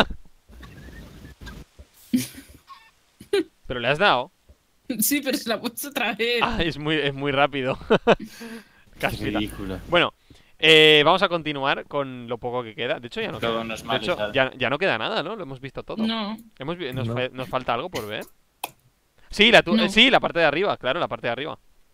[SPEAKER 2] ¿Pero le has dado?
[SPEAKER 4] Sí, pero se la he puesto otra vez.
[SPEAKER 2] Ah, es muy, es muy rápido. Casi.
[SPEAKER 5] Ridículo.
[SPEAKER 2] Bueno, eh, vamos a continuar con lo poco que queda. De hecho, ya no
[SPEAKER 5] Todo
[SPEAKER 2] queda.
[SPEAKER 5] no es
[SPEAKER 2] De
[SPEAKER 5] mal,
[SPEAKER 2] hecho,
[SPEAKER 5] ¿sabes?
[SPEAKER 2] ya, ya no queda nada, ¿no? Lo hemos visto todo.
[SPEAKER 4] No.
[SPEAKER 2] Hemos vi- nos,
[SPEAKER 3] No.
[SPEAKER 2] fa- nos falta algo por ver. Sí, la tu-
[SPEAKER 4] No.
[SPEAKER 2] eh, sí, la parte de arriba, claro, la parte de arriba.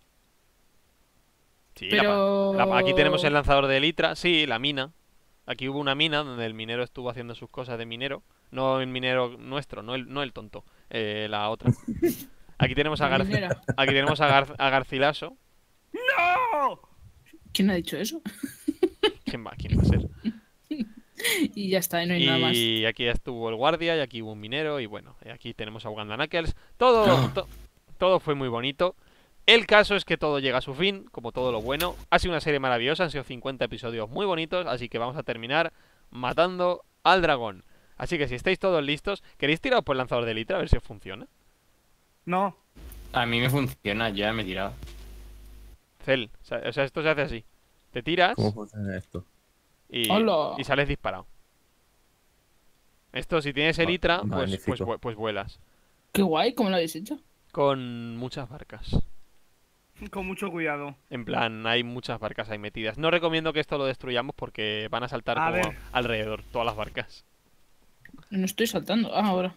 [SPEAKER 2] Sí, la pa-
[SPEAKER 4] Pero.
[SPEAKER 2] la- aquí tenemos el lanzador de Elitra, sí, la mina. Aquí hubo una mina donde el minero estuvo haciendo sus cosas de minero. No el minero nuestro, no el, no el tonto, eh, la otra. Aquí tenemos a,
[SPEAKER 4] La
[SPEAKER 2] Gar-
[SPEAKER 4] minera.
[SPEAKER 2] aquí tenemos a, Gar- a Garcilaso.
[SPEAKER 1] ¡No!
[SPEAKER 4] ¿Quién ha dicho eso?
[SPEAKER 2] ¿Quién va? ¿Quién va a ser?
[SPEAKER 4] Y ya está, y no hay nada más.
[SPEAKER 2] Y aquí estuvo el guardia, y aquí hubo un minero, y bueno, y aquí tenemos a Uganda Knuckles. Todo, to- todo fue muy bonito. El caso es que todo llega a su fin, como todo lo bueno. Ha sido una serie maravillosa, han sido cincuenta episodios muy bonitos, así que vamos a terminar matando al dragón. Así que si estáis todos listos, ¿queréis tirar por el lanzador de Elitra a ver si os funciona?
[SPEAKER 1] No.
[SPEAKER 5] A mí me funciona, ya me he tirado.
[SPEAKER 2] Cel, o sea, o sea, esto se hace así. Te tiras
[SPEAKER 3] ¿Cómo funciona esto?
[SPEAKER 2] y,
[SPEAKER 4] ¡Hola!
[SPEAKER 2] y sales disparado. Esto, si tienes Elitra, pues, pues,
[SPEAKER 3] Magnífico.
[SPEAKER 2] vu- pues vuelas.
[SPEAKER 4] Qué guay, ¿cómo lo habéis hecho?
[SPEAKER 2] Con muchas barcas.
[SPEAKER 1] Con mucho cuidado.
[SPEAKER 2] En plan, hay muchas barcas ahí metidas. No recomiendo que esto lo destruyamos porque van a saltar
[SPEAKER 1] A
[SPEAKER 2] como
[SPEAKER 1] ver.
[SPEAKER 2] alrededor todas las barcas.
[SPEAKER 4] No estoy saltando. Ah, ahora.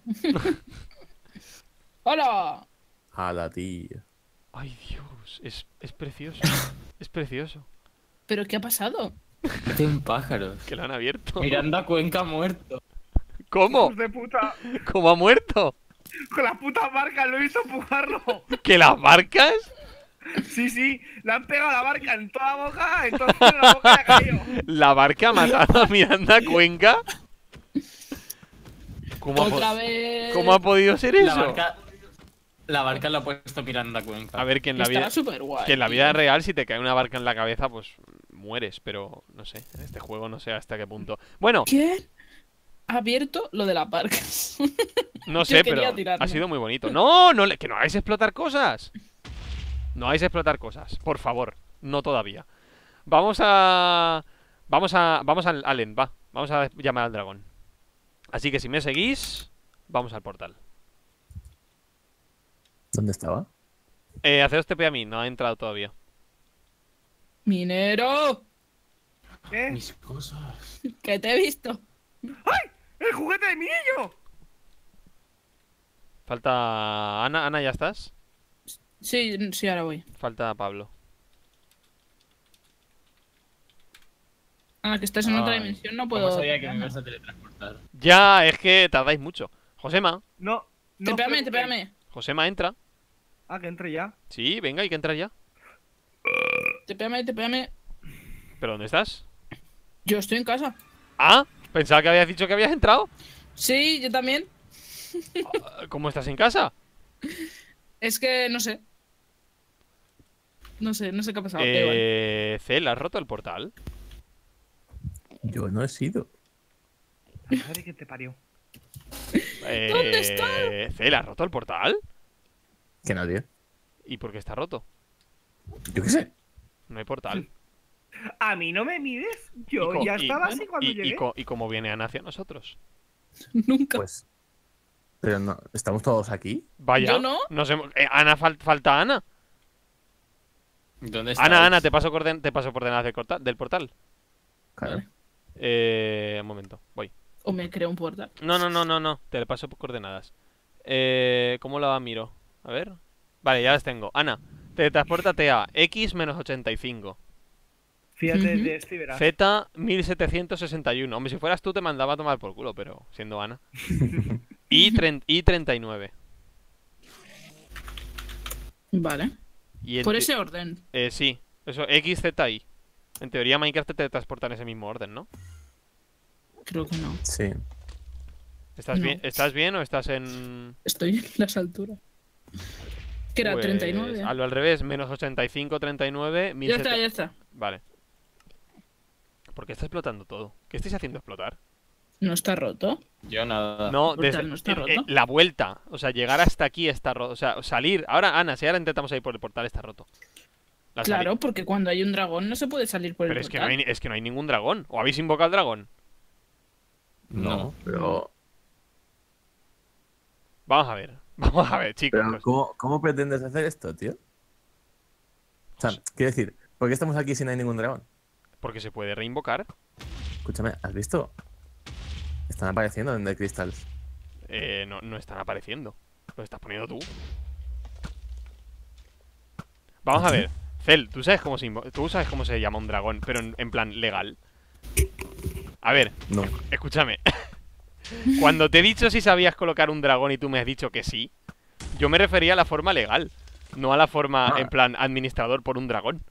[SPEAKER 4] ¡Hola!
[SPEAKER 3] A la tía.
[SPEAKER 2] Ay, Dios, es, es precioso. Es precioso.
[SPEAKER 4] ¿Pero qué ha pasado?
[SPEAKER 5] Tienen pájaros.
[SPEAKER 2] Que lo han abierto.
[SPEAKER 5] Miranda Cuenca muerto.
[SPEAKER 2] ¿Cómo?
[SPEAKER 1] ¡Hijos de puta!
[SPEAKER 2] ¿Cómo ha muerto?
[SPEAKER 1] Con las putas barcas lo he visto empujarlo.
[SPEAKER 2] ¿Que las barcas?
[SPEAKER 1] Sí, sí. Le han pegado la barca en toda la boca, entonces en la boca le ha caído.
[SPEAKER 2] ¿La barca ha matado a Miranda Cuenca? ¿Cómo ha,
[SPEAKER 4] Otra
[SPEAKER 2] po-
[SPEAKER 4] vez.
[SPEAKER 2] ¿Cómo ha podido ser
[SPEAKER 5] La
[SPEAKER 2] eso?
[SPEAKER 5] barca, la barca la ha puesto Miranda Cuenca.
[SPEAKER 2] A ver, que en la vida...
[SPEAKER 4] Estaba súper guay.
[SPEAKER 2] Que en la vida real, si te cae una barca en la cabeza, pues mueres, pero no sé, en este juego no sé hasta qué punto. Bueno,
[SPEAKER 4] ¿Quién ha abierto lo de las barcas?
[SPEAKER 2] no
[SPEAKER 4] Yo
[SPEAKER 2] sé,
[SPEAKER 4] quería
[SPEAKER 2] pero
[SPEAKER 4] tirarme.
[SPEAKER 2] ha sido muy bonito. No, no, le- que no hagáis explotar cosas. No hagáis explotar cosas, por favor, no todavía. Vamos a... Vamos a... Vamos al, al end, va. Vamos a llamar al dragón. Así que si me seguís, vamos al portal.
[SPEAKER 3] ¿Dónde estaba?
[SPEAKER 2] Eh, haceos T P a mí, no ha entrado todavía.
[SPEAKER 4] ¡Minero!
[SPEAKER 1] ¿Qué?
[SPEAKER 5] Mis cosas.
[SPEAKER 4] ¡Que te he visto!
[SPEAKER 1] ¡El juguete de mi niño!
[SPEAKER 2] Falta... Ana, Ana, ¿ya estás?
[SPEAKER 4] Sí, sí, ahora voy.
[SPEAKER 2] Falta Pablo.
[SPEAKER 4] Ah, que estás en otra
[SPEAKER 5] Ay,
[SPEAKER 4] dimensión, no
[SPEAKER 5] ¿Cómo
[SPEAKER 4] puedo.
[SPEAKER 5] sabía que me ibas a teletransportar?
[SPEAKER 2] Ya, es que tardáis mucho. Josema,
[SPEAKER 1] No. no
[SPEAKER 4] Tepéame,
[SPEAKER 1] os preocupéis.
[SPEAKER 4] tepéame.
[SPEAKER 2] Josema, entra.
[SPEAKER 1] Ah, que entre ya.
[SPEAKER 2] Sí, venga, hay que entrar ya.
[SPEAKER 4] Tepéame, tepéame.
[SPEAKER 2] ¿Pero dónde estás?
[SPEAKER 4] Yo estoy en casa.
[SPEAKER 2] Ah, pensaba que habías dicho que habías entrado.
[SPEAKER 4] Sí, yo también.
[SPEAKER 2] ¿Cómo estás en casa?
[SPEAKER 4] Es que no sé. No sé, no sé qué ha pasado. da igual.
[SPEAKER 2] Eh, Cel, ¿has roto el portal?
[SPEAKER 3] Yo no he sido.
[SPEAKER 1] La madre que te parió.
[SPEAKER 2] Eh,
[SPEAKER 4] ¿Dónde está?
[SPEAKER 2] Cel, ¿has roto el portal?
[SPEAKER 3] Que nadie.
[SPEAKER 2] ¿Y por qué está roto?
[SPEAKER 3] Yo qué sé.
[SPEAKER 2] No hay portal.
[SPEAKER 1] A mí no me mides.
[SPEAKER 2] Y
[SPEAKER 1] Yo
[SPEAKER 2] co-
[SPEAKER 1] ya
[SPEAKER 2] y-
[SPEAKER 1] estaba así cuando
[SPEAKER 2] ¿Y, y,
[SPEAKER 1] llegué.
[SPEAKER 2] co- y cómo viene Ana hacia nosotros?
[SPEAKER 4] Nunca.
[SPEAKER 3] Pues. Pero no. ¿Estamos todos aquí?
[SPEAKER 2] Vaya.
[SPEAKER 4] Yo no.
[SPEAKER 2] Nos hemos- eh, Ana, fal- falta Ana.
[SPEAKER 5] ¿Dónde estás?
[SPEAKER 2] Ana, Ana, te paso, coorden- te paso coordenadas del, corta- del portal.
[SPEAKER 3] Claro.
[SPEAKER 4] Vale.
[SPEAKER 2] Eh, un momento, voy.
[SPEAKER 4] O me creo un portal.
[SPEAKER 2] No, no, no, no, no. Te paso coordenadas. Eh, ¿Cómo la miro? A ver. Vale, ya las tengo. Ana, teletranspórtate a X menos ochenta y cinco.
[SPEAKER 1] Fíjate
[SPEAKER 4] Ujú.
[SPEAKER 1] de este y verás.
[SPEAKER 2] Z mil setecientos sesenta y uno. Hombre, si fueras tú te mandaba a tomar por culo, pero siendo Ana. Y, tren- y treinta y nueve.
[SPEAKER 4] Vale.
[SPEAKER 2] Y el
[SPEAKER 4] Por
[SPEAKER 2] ti-
[SPEAKER 4] ese orden.
[SPEAKER 2] Eh, sí, eso, X, Z, Y. En teoría Minecraft te teletransporta en ese mismo orden, ¿no?
[SPEAKER 4] Creo que no.
[SPEAKER 3] Sí.
[SPEAKER 2] ¿Estás
[SPEAKER 4] No.
[SPEAKER 2] bien? ¿Estás bien o estás en...?
[SPEAKER 4] Estoy en las alturas. Que era
[SPEAKER 2] Pues,
[SPEAKER 4] treinta y nueve.
[SPEAKER 2] hazlo al revés, menos ochenta y cinco, treinta y nueve,
[SPEAKER 4] Ya está, ya
[SPEAKER 2] mil setecientos.
[SPEAKER 4] está.
[SPEAKER 2] Vale. ¿Por qué está explotando todo? ¿Qué estáis haciendo explotar?
[SPEAKER 4] No está roto.
[SPEAKER 5] Yo nada.
[SPEAKER 2] No,
[SPEAKER 4] ¿El portal
[SPEAKER 2] desde
[SPEAKER 4] no está
[SPEAKER 2] eh, eh,
[SPEAKER 4] roto?
[SPEAKER 2] la vuelta, o sea, llegar hasta aquí está roto, o sea, salir. Ahora, Ana, si ahora intentamos ir por el portal está roto. La sali-
[SPEAKER 4] Claro, porque cuando hay un dragón no se puede salir por el
[SPEAKER 2] Pero es que, no
[SPEAKER 4] portal.
[SPEAKER 2] hay, ni- es que no hay ningún dragón. ¿O habéis invocado al dragón?
[SPEAKER 3] No,
[SPEAKER 5] No.
[SPEAKER 3] pero.
[SPEAKER 2] Vamos a ver. Vamos a ver, chicos.
[SPEAKER 3] Pero ¿cómo, ¿cómo pretendes hacer esto, tío? O sea, quiero decir, ¿por qué estamos aquí si no hay ningún dragón?
[SPEAKER 2] Porque se puede reinvocar.
[SPEAKER 3] Escúchame, ¿has visto? Están apareciendo en The Crystals.
[SPEAKER 2] Eh, no, no están apareciendo. Lo estás poniendo tú. Vamos a ver. Cel, ¿tú sabes cómo se, invo- tú sabes cómo se llama un dragón, pero en, en plan legal? A ver,
[SPEAKER 3] No.
[SPEAKER 2] escúchame. Cuando te he dicho si sabías colocar un dragón y tú me has dicho que sí, yo me refería a la forma legal, no a la forma
[SPEAKER 3] Ah.
[SPEAKER 2] en plan administrador por un dragón.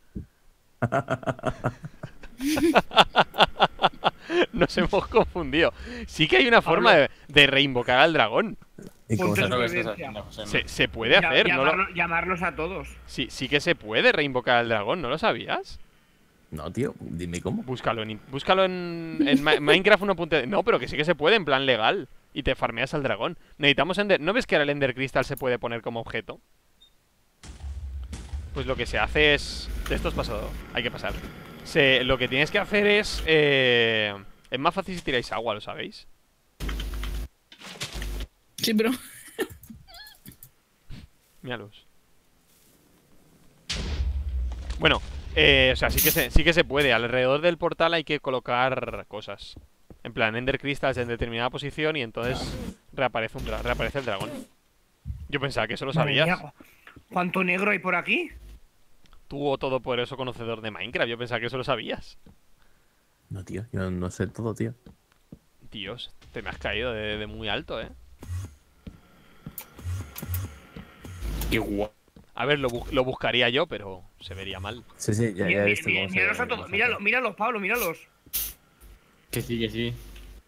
[SPEAKER 2] Nos hemos confundido. Sí que hay una forma de, de reinvocar al dragón.
[SPEAKER 3] ¿Y cómo
[SPEAKER 1] Ponte
[SPEAKER 3] se
[SPEAKER 5] Es lo
[SPEAKER 3] hace?
[SPEAKER 5] que estás
[SPEAKER 1] Supervivencia.
[SPEAKER 5] haciendo, José.
[SPEAKER 2] Se, se puede
[SPEAKER 1] Ya-
[SPEAKER 2] hacer, ¿no? Lo-
[SPEAKER 1] llamarlo- llamarlos a todos.
[SPEAKER 2] Sí, sí que se puede reinvocar al dragón, ¿no lo sabías?
[SPEAKER 3] No, tío, dime cómo.
[SPEAKER 2] Búscalo en, búscalo en, en Ma- Minecraft uno punto... No, pero que sí que se puede en plan legal. Y te farmeas al dragón. Necesitamos Ender... ¿No ves que ahora el Ender Crystal se puede poner como objeto? Pues lo que se hace es... De esto es pasado. Hay que pasar. Se... Lo que tienes que hacer es... eh, Es más fácil si tiráis agua, ¿lo sabéis?
[SPEAKER 4] Sí, pero
[SPEAKER 2] Míralos. Bueno, eh, o sea, sí que, se, sí que se puede. Alrededor del portal hay que colocar cosas. En plan, Ender Crystals en determinada posición y entonces reaparece, un dra- reaparece el dragón. Yo pensaba que eso lo
[SPEAKER 1] Madre
[SPEAKER 2] sabías.
[SPEAKER 1] mía, ¿cuánto negro hay por aquí?
[SPEAKER 2] Tú, o todopoderoso conocedor de Minecraft, yo pensaba que eso lo sabías.
[SPEAKER 3] No, tío, yo no sé todo, tío.
[SPEAKER 2] Dios, te me has caído de, de muy alto, ¿eh?
[SPEAKER 5] Qué guapo.
[SPEAKER 2] A ver, lo, bu- lo buscaría yo, pero se vería mal.
[SPEAKER 3] Sí, sí, ya, ya he visto cómo se
[SPEAKER 1] Míralos a
[SPEAKER 3] cómo
[SPEAKER 1] todos.
[SPEAKER 3] se
[SPEAKER 1] Míralo,
[SPEAKER 3] hace.
[SPEAKER 1] míralos, Pablo, míralos.
[SPEAKER 5] Que sí, que sí.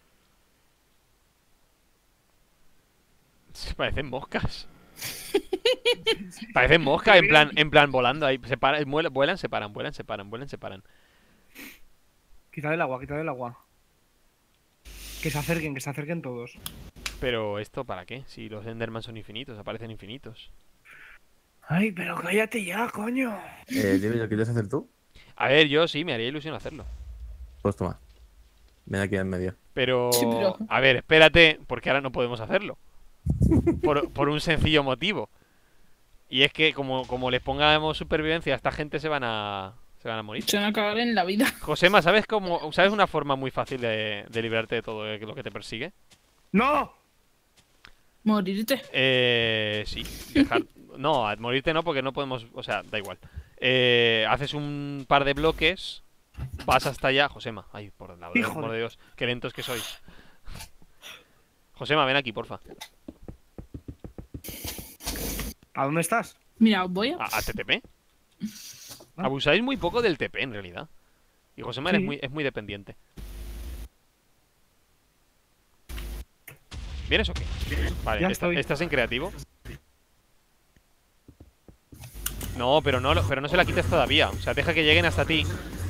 [SPEAKER 2] Se parecen moscas. Parecen moscas, en plan, en plan volando ahí. Se paran, vuelan, vuelan, se paran, vuelan, se paran, vuelan, se paran.
[SPEAKER 1] Quita del agua, quita del agua. Que se acerquen, que se acerquen todos.
[SPEAKER 2] Pero ¿esto para qué? Si los Enderman son infinitos, aparecen infinitos.
[SPEAKER 1] Ay, pero cállate ya, coño.
[SPEAKER 3] Eh, Diego, ¿lo quieres hacer tú?
[SPEAKER 2] A ver, yo sí, me haría ilusión hacerlo.
[SPEAKER 3] Pues toma. Ven aquí en medio.
[SPEAKER 2] Pero...
[SPEAKER 4] Sí, pero-
[SPEAKER 2] A ver, espérate, porque ahora no podemos hacerlo. Por, por un sencillo motivo. Y es que como, como les pongamos supervivencia, a esta gente se van a... Se van a morir.
[SPEAKER 4] se van a acabar en la vida.
[SPEAKER 2] Josema, ¿sabes cómo, ¿sabes una forma muy fácil de, de librarte de todo lo que te persigue?
[SPEAKER 1] ¡No!
[SPEAKER 4] Morirte.
[SPEAKER 2] Eh, sí, dejar... No, a morirte no, porque no podemos... O sea, da igual. Eh, haces un par de bloques, vas hasta allá... Josema, ay, por el
[SPEAKER 1] Hijo
[SPEAKER 2] amor
[SPEAKER 1] de-
[SPEAKER 2] de Dios, qué lentos que sois. Josema, ven aquí, porfa.
[SPEAKER 1] ¿A dónde estás?
[SPEAKER 4] Mira, voy a.
[SPEAKER 2] ¿A, a T T P?
[SPEAKER 1] Ah.
[SPEAKER 2] Abusáis muy poco del T P, en realidad. Y Josema es
[SPEAKER 1] Sí.
[SPEAKER 2] muy, es muy dependiente. ¿Vienes o qué? Vale,
[SPEAKER 1] Ya
[SPEAKER 2] ¿está-
[SPEAKER 1] estoy.
[SPEAKER 2] ¿estás en creativo? No, pero no, lo- pero no se la quites todavía. O sea, deja que lleguen hasta ti.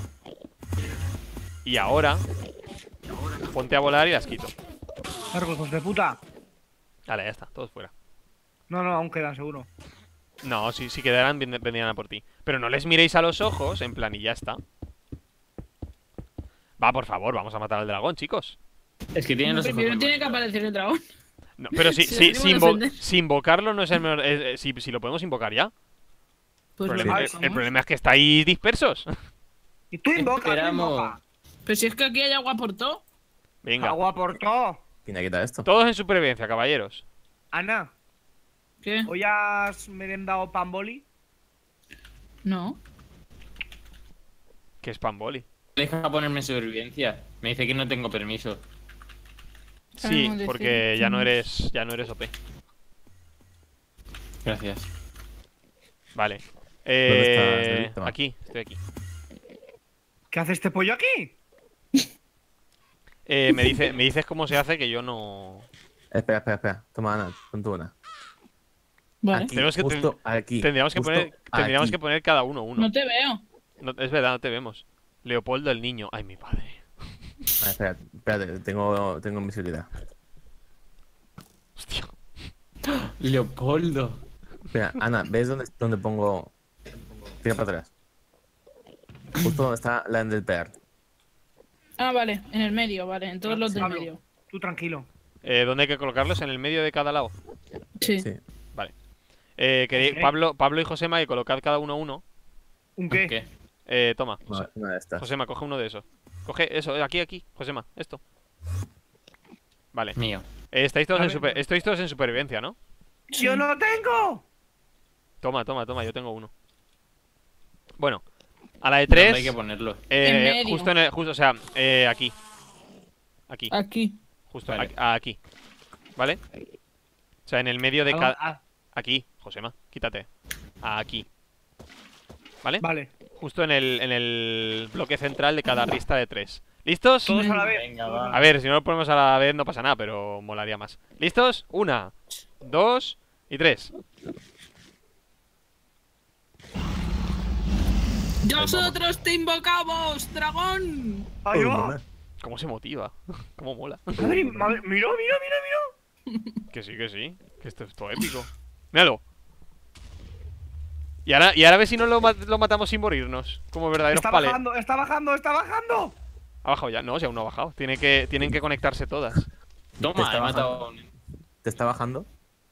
[SPEAKER 2] Y ahora, ponte a volar y las quito.
[SPEAKER 1] Largo, hijos de puta.
[SPEAKER 2] Vale, ya está, todos fuera.
[SPEAKER 1] No, no, aún quedan, seguro.
[SPEAKER 2] No, si, si quedaran, ven- vendrían a por ti. Pero no les miréis a los ojos, en plan, y ya está. Va, por favor, vamos a matar al dragón, chicos.
[SPEAKER 5] Es que tienen los ojos.
[SPEAKER 4] Primero
[SPEAKER 5] muy
[SPEAKER 4] tiene que
[SPEAKER 5] bonitos.
[SPEAKER 4] aparecer el dragón.
[SPEAKER 2] No, pero si,
[SPEAKER 4] Si
[SPEAKER 2] si,
[SPEAKER 4] lo
[SPEAKER 2] si,
[SPEAKER 4] queremos
[SPEAKER 2] invo-
[SPEAKER 4] defender.
[SPEAKER 2] si invocarlo no es el mejor. eh, eh, si, si lo podemos invocar ya.
[SPEAKER 4] Pues
[SPEAKER 2] el,
[SPEAKER 4] lo
[SPEAKER 2] problema, el-
[SPEAKER 4] invocamos.
[SPEAKER 2] el problema es que estáis dispersos.
[SPEAKER 1] Y tú invoca, tú
[SPEAKER 5] Esperamos.
[SPEAKER 1] invoca.
[SPEAKER 4] Pero si es que aquí hay agua por todo.
[SPEAKER 2] Venga,
[SPEAKER 1] Agua por todo.
[SPEAKER 3] ¿Quién ha quitado esto?
[SPEAKER 2] todos en supervivencia, caballeros.
[SPEAKER 1] Ana,
[SPEAKER 4] ¿Qué?
[SPEAKER 1] ¿hoy has merendado pan boli?
[SPEAKER 4] No.
[SPEAKER 2] Que es Pamboli.
[SPEAKER 5] Deja ponerme en supervivencia. Me dice que no tengo permiso.
[SPEAKER 2] Sí,
[SPEAKER 4] Podemos
[SPEAKER 2] porque
[SPEAKER 4] decir
[SPEAKER 2] ya no
[SPEAKER 4] que-
[SPEAKER 2] eres. Ya no eres O P.
[SPEAKER 5] Gracias.
[SPEAKER 2] Vale.
[SPEAKER 3] estás,
[SPEAKER 2] Eh,
[SPEAKER 3] David? Toma.
[SPEAKER 2] aquí, estoy aquí.
[SPEAKER 1] ¿Qué hace este pollo aquí?
[SPEAKER 2] Eh, me, dice, me dices cómo se hace que yo no.
[SPEAKER 3] Espera, espera, espera. Toma, Ana, pon tú una.
[SPEAKER 4] Vale.
[SPEAKER 3] Aquí,
[SPEAKER 2] Tenemos que ten-
[SPEAKER 3] justo aquí.
[SPEAKER 2] Tendríamos que
[SPEAKER 3] justo
[SPEAKER 2] poner. Tendríamos
[SPEAKER 3] aquí.
[SPEAKER 2] que poner cada uno uno.
[SPEAKER 4] No te veo.
[SPEAKER 2] No, es verdad, no te vemos. Leopoldo el niño. Ay, mi padre.
[SPEAKER 3] Ah, espera, espérate, tengo, tengo invisibilidad.
[SPEAKER 2] Hostia.
[SPEAKER 5] Leopoldo.
[SPEAKER 3] Espera, Ana, ¿ves dónde, dónde pongo? Tira para atrás. Justo donde está la Ender Pearl.
[SPEAKER 4] Ah, vale. En el medio, vale. En todos los del
[SPEAKER 1] Pablo.
[SPEAKER 4] medio.
[SPEAKER 1] Tú tranquilo.
[SPEAKER 2] Eh, ¿Dónde hay que colocarlos? En el medio de cada lado.
[SPEAKER 4] Sí.
[SPEAKER 3] Sí.
[SPEAKER 2] Vale. Eh, queréis-
[SPEAKER 1] Ok.
[SPEAKER 2] Pablo, Pablo y Josema, que colocad cada uno uno.
[SPEAKER 1] ¿Un qué?
[SPEAKER 5] ¿Qué?
[SPEAKER 2] Eh, toma.
[SPEAKER 3] Una, una de estas.
[SPEAKER 2] Josema, coge uno de esos. Coge eso, eh, aquí, aquí. Josema, esto. Vale.
[SPEAKER 5] Mío.
[SPEAKER 2] Eh, estáis, todos
[SPEAKER 1] A
[SPEAKER 2] en
[SPEAKER 1] ver.
[SPEAKER 2] super- estáis todos en supervivencia, ¿no?
[SPEAKER 1] ¡Yo no tengo!
[SPEAKER 2] Toma, toma, toma, yo tengo uno. Bueno, a la de
[SPEAKER 5] ¿Dónde
[SPEAKER 2] tres.
[SPEAKER 5] hay que ponerlo?
[SPEAKER 2] eh,
[SPEAKER 4] En medio.
[SPEAKER 2] justo en el. Justo, o sea, eh, aquí. Aquí.
[SPEAKER 4] Aquí.
[SPEAKER 2] Justo
[SPEAKER 5] Vale.
[SPEAKER 2] aquí, aquí. ¿Vale? O sea, en el medio de
[SPEAKER 1] Ah,
[SPEAKER 2] cada.
[SPEAKER 1] ah,
[SPEAKER 2] Aquí, Josema, quítate. Aquí. ¿Vale?
[SPEAKER 1] vale.
[SPEAKER 2] Justo en el, en el bloque central de cada lista de tres. ¿Listos?
[SPEAKER 1] Todos a la vez.
[SPEAKER 5] Venga, va.
[SPEAKER 2] A ver, si no lo ponemos a la vez no pasa nada, pero molaría más. ¿Listos? Una, dos y tres.
[SPEAKER 4] ¡Nosotros te invocamos, dragón!
[SPEAKER 1] Ahí
[SPEAKER 3] Oh,
[SPEAKER 1] va.
[SPEAKER 3] mamá.
[SPEAKER 2] ¿Cómo se motiva? ¿Cómo mola?
[SPEAKER 1] Madre, madre, mira, mira, mira,
[SPEAKER 2] Que sí, que sí. Que esto es todo épico. Míralo. Y ahora, y ahora a ver si no lo, ma- lo matamos sin morirnos. Como
[SPEAKER 1] mira.
[SPEAKER 2] verdaderos
[SPEAKER 1] Está
[SPEAKER 2] pales.
[SPEAKER 1] bajando, está bajando, está bajando.
[SPEAKER 2] ¿Ha bajado ya? No, si aún no ha bajado. Tiene que, tienen que conectarse todas.
[SPEAKER 3] Te
[SPEAKER 5] Toma,
[SPEAKER 3] está
[SPEAKER 5] he matado a un...
[SPEAKER 3] ¿Te está bajando?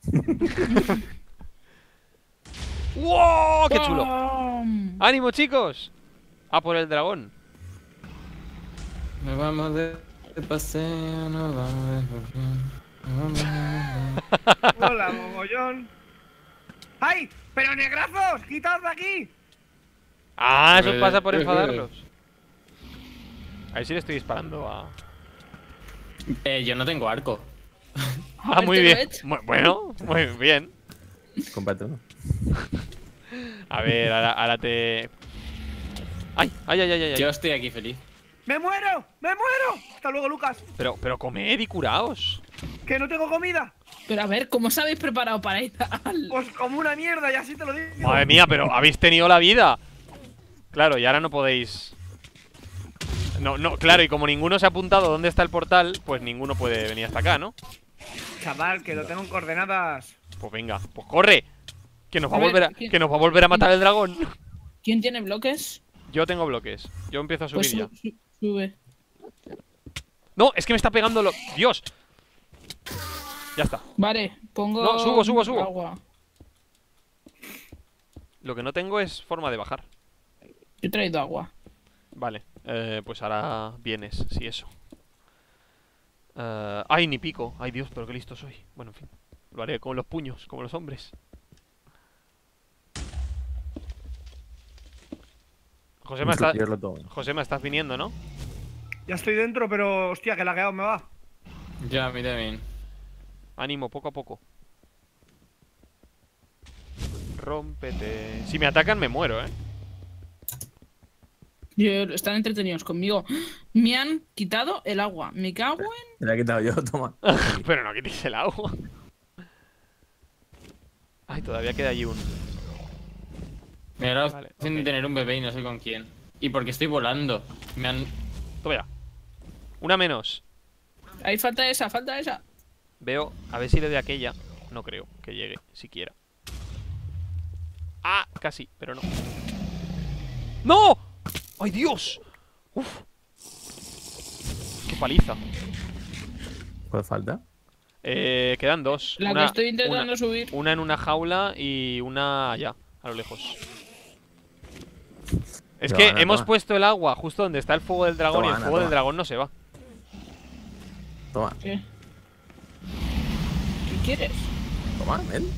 [SPEAKER 2] ¡Wow! ¡Qué chulo!
[SPEAKER 4] ¡Pum!
[SPEAKER 2] ¡Ánimo, chicos! A por el dragón.
[SPEAKER 5] Nos vamos de, de paseo, nos vamos de... nos vamos de-
[SPEAKER 1] Hola, mogollón. ¡Ay! ¡Pero negrazos! ¡Quitaos de aquí!
[SPEAKER 2] Ah, eso
[SPEAKER 5] Eh,
[SPEAKER 2] pasa por
[SPEAKER 5] eh,
[SPEAKER 2] enfadarlos. A ver si le estoy disparando a...
[SPEAKER 5] Eh, yo no tengo arco.
[SPEAKER 2] Ah, muy
[SPEAKER 4] ¿Te lo
[SPEAKER 2] bien.
[SPEAKER 4] he hecho?
[SPEAKER 2] Mu- Bueno, muy bien.
[SPEAKER 3] Comparte uno.
[SPEAKER 2] A ver, ahora, ahora te... ¡Ay! ¡Ay, ay, ay, ay! ay.
[SPEAKER 5] Yo estoy aquí feliz.
[SPEAKER 1] ¡Me muero! ¡Me muero! Hasta luego, Lucas.
[SPEAKER 2] Pero, pero comed y curaos.
[SPEAKER 1] ¡Que no tengo comida!
[SPEAKER 4] Pero a ver, ¿cómo os habéis preparado para ir al...?
[SPEAKER 1] Pues como una mierda, y así te lo digo.
[SPEAKER 2] Madre mía, pero habéis tenido la vida. Claro, y ahora no podéis... No, no, claro, y como ninguno se ha apuntado dónde está el portal, pues ninguno puede venir hasta acá, ¿no?
[SPEAKER 1] Chaval, que lo tengo en coordenadas.
[SPEAKER 2] Pues venga, pues corre. Que nos va a
[SPEAKER 4] A ver,
[SPEAKER 2] volver a,
[SPEAKER 4] ¿quién-
[SPEAKER 2] que nos va a volver a matar el dragón.
[SPEAKER 4] ¿Quién tiene bloques?
[SPEAKER 2] Yo tengo bloques. Yo empiezo a subir
[SPEAKER 4] Pues
[SPEAKER 2] ya.
[SPEAKER 4] su- su- sube.
[SPEAKER 2] No, es que me está pegando lo... ¡Dios! Ya está.
[SPEAKER 4] Vale, pongo...
[SPEAKER 2] No, subo, subo, subo.
[SPEAKER 4] Agua.
[SPEAKER 2] Lo que no tengo es forma de bajar.
[SPEAKER 4] Yo he traído agua.
[SPEAKER 2] Vale, eh, pues ahora vienes, si eso. Eh, ¡Ay, ni pico! ¡Ay, Dios, pero qué listo soy! Bueno, en fin. Lo haré con los puños, como los hombres. Josema, está...
[SPEAKER 3] Tirarlo todo.
[SPEAKER 2] Josema, estás viniendo, ¿no?
[SPEAKER 1] Ya estoy dentro, pero hostia, que lagueado me va.
[SPEAKER 5] Ya, a mí también.
[SPEAKER 2] Ánimo, poco a poco. Rómpete. Si me atacan, me muero, ¿eh?
[SPEAKER 4] Yo- están entretenidos conmigo. Me han quitado el agua. Me cago en...
[SPEAKER 3] Me la he quitado yo, toma.
[SPEAKER 2] Pero no quitéis el agua. Ay, todavía queda allí un...
[SPEAKER 5] Me da la
[SPEAKER 2] Vale,
[SPEAKER 5] opción
[SPEAKER 2] ok.
[SPEAKER 5] de tener un bebé y no sé con quién. Y porque estoy volando. Me han...
[SPEAKER 2] Toma ya. Una menos.
[SPEAKER 4] Ahí falta esa, falta esa.
[SPEAKER 2] Veo, a ver si le doy aquella. No creo que llegue, siquiera. Ah, casi, pero no. ¡No! ¡Ay, Dios! ¡Uf! ¡Qué paliza!
[SPEAKER 3] ¿Cuál falta?
[SPEAKER 2] Eh, quedan dos.
[SPEAKER 4] La
[SPEAKER 2] una,
[SPEAKER 4] que estoy intentando
[SPEAKER 2] una,
[SPEAKER 4] subir.
[SPEAKER 2] una en una jaula y una allá, a lo lejos. Es
[SPEAKER 3] Pero,
[SPEAKER 2] que
[SPEAKER 3] Ana,
[SPEAKER 2] hemos
[SPEAKER 3] toma.
[SPEAKER 2] puesto el agua justo donde está el fuego del dragón
[SPEAKER 3] Toma,
[SPEAKER 2] y el
[SPEAKER 3] Ana,
[SPEAKER 2] fuego del
[SPEAKER 3] toma.
[SPEAKER 2] dragón no se va.
[SPEAKER 3] Toma,
[SPEAKER 4] ¿Qué? ¿Qué quieres?
[SPEAKER 3] toma, ven.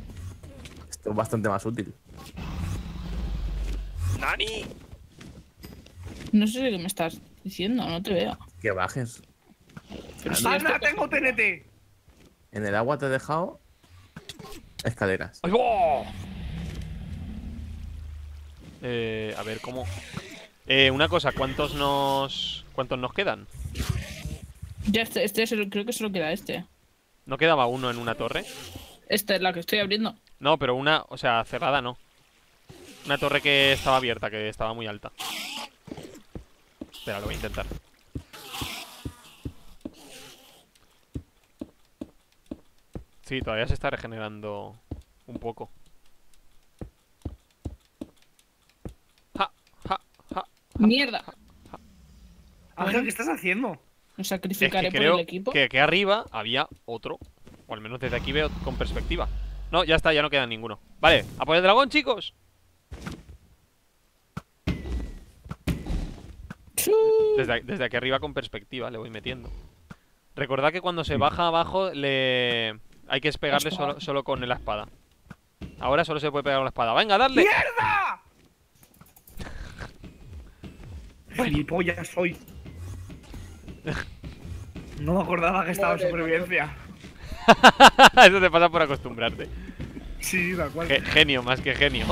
[SPEAKER 3] Esto es bastante más útil.
[SPEAKER 2] ¡Nani!
[SPEAKER 4] No sé qué me estás diciendo, no te veo.
[SPEAKER 3] Que bajes.
[SPEAKER 4] Pero si ya
[SPEAKER 1] ¡Anda,
[SPEAKER 4] estoy-
[SPEAKER 1] tengo T N T!
[SPEAKER 3] En el agua te he dejado escaleras.
[SPEAKER 2] ¡Ay, oh! Eh, a ver, ¿cómo? Eh, una cosa, ¿cuántos nos... ¿Cuántos nos quedan?
[SPEAKER 4] Ya este, este es el- creo que solo queda este.
[SPEAKER 2] ¿No quedaba uno en una torre?
[SPEAKER 4] Esta es la que estoy abriendo.
[SPEAKER 2] No, pero una, o sea, cerrada no. Una torre que estaba abierta, que estaba muy alta. Espera, lo voy a intentar. Sí, todavía se está regenerando un poco. Ja, ja, ja.
[SPEAKER 4] ¡Mierda!
[SPEAKER 1] Ángel,
[SPEAKER 4] Bueno.
[SPEAKER 1] ¿qué estás haciendo?
[SPEAKER 4] Me
[SPEAKER 2] Es
[SPEAKER 4] sacrificaré
[SPEAKER 2] que
[SPEAKER 4] por
[SPEAKER 2] creo
[SPEAKER 4] el equipo.
[SPEAKER 2] que, que arriba había otro. O al menos desde aquí veo con perspectiva. No, ya está, ya no queda ninguno. Vale, a por el dragón, chicos. Desde, desde aquí arriba con perspectiva le voy metiendo. Recordad que cuando se baja abajo le hay que pegarle
[SPEAKER 4] Espada.
[SPEAKER 2] solo, solo con la espada. Ahora solo se puede pegar con la espada. ¡Venga, dadle!
[SPEAKER 1] ¡Mierda! Gilipollas soy. No me acordaba que estaba en
[SPEAKER 4] Madre
[SPEAKER 1] supervivencia.
[SPEAKER 2] Eso te pasa por acostumbrarte.
[SPEAKER 1] Sí, de acuerdo.
[SPEAKER 2] Ge- genio, más que genio.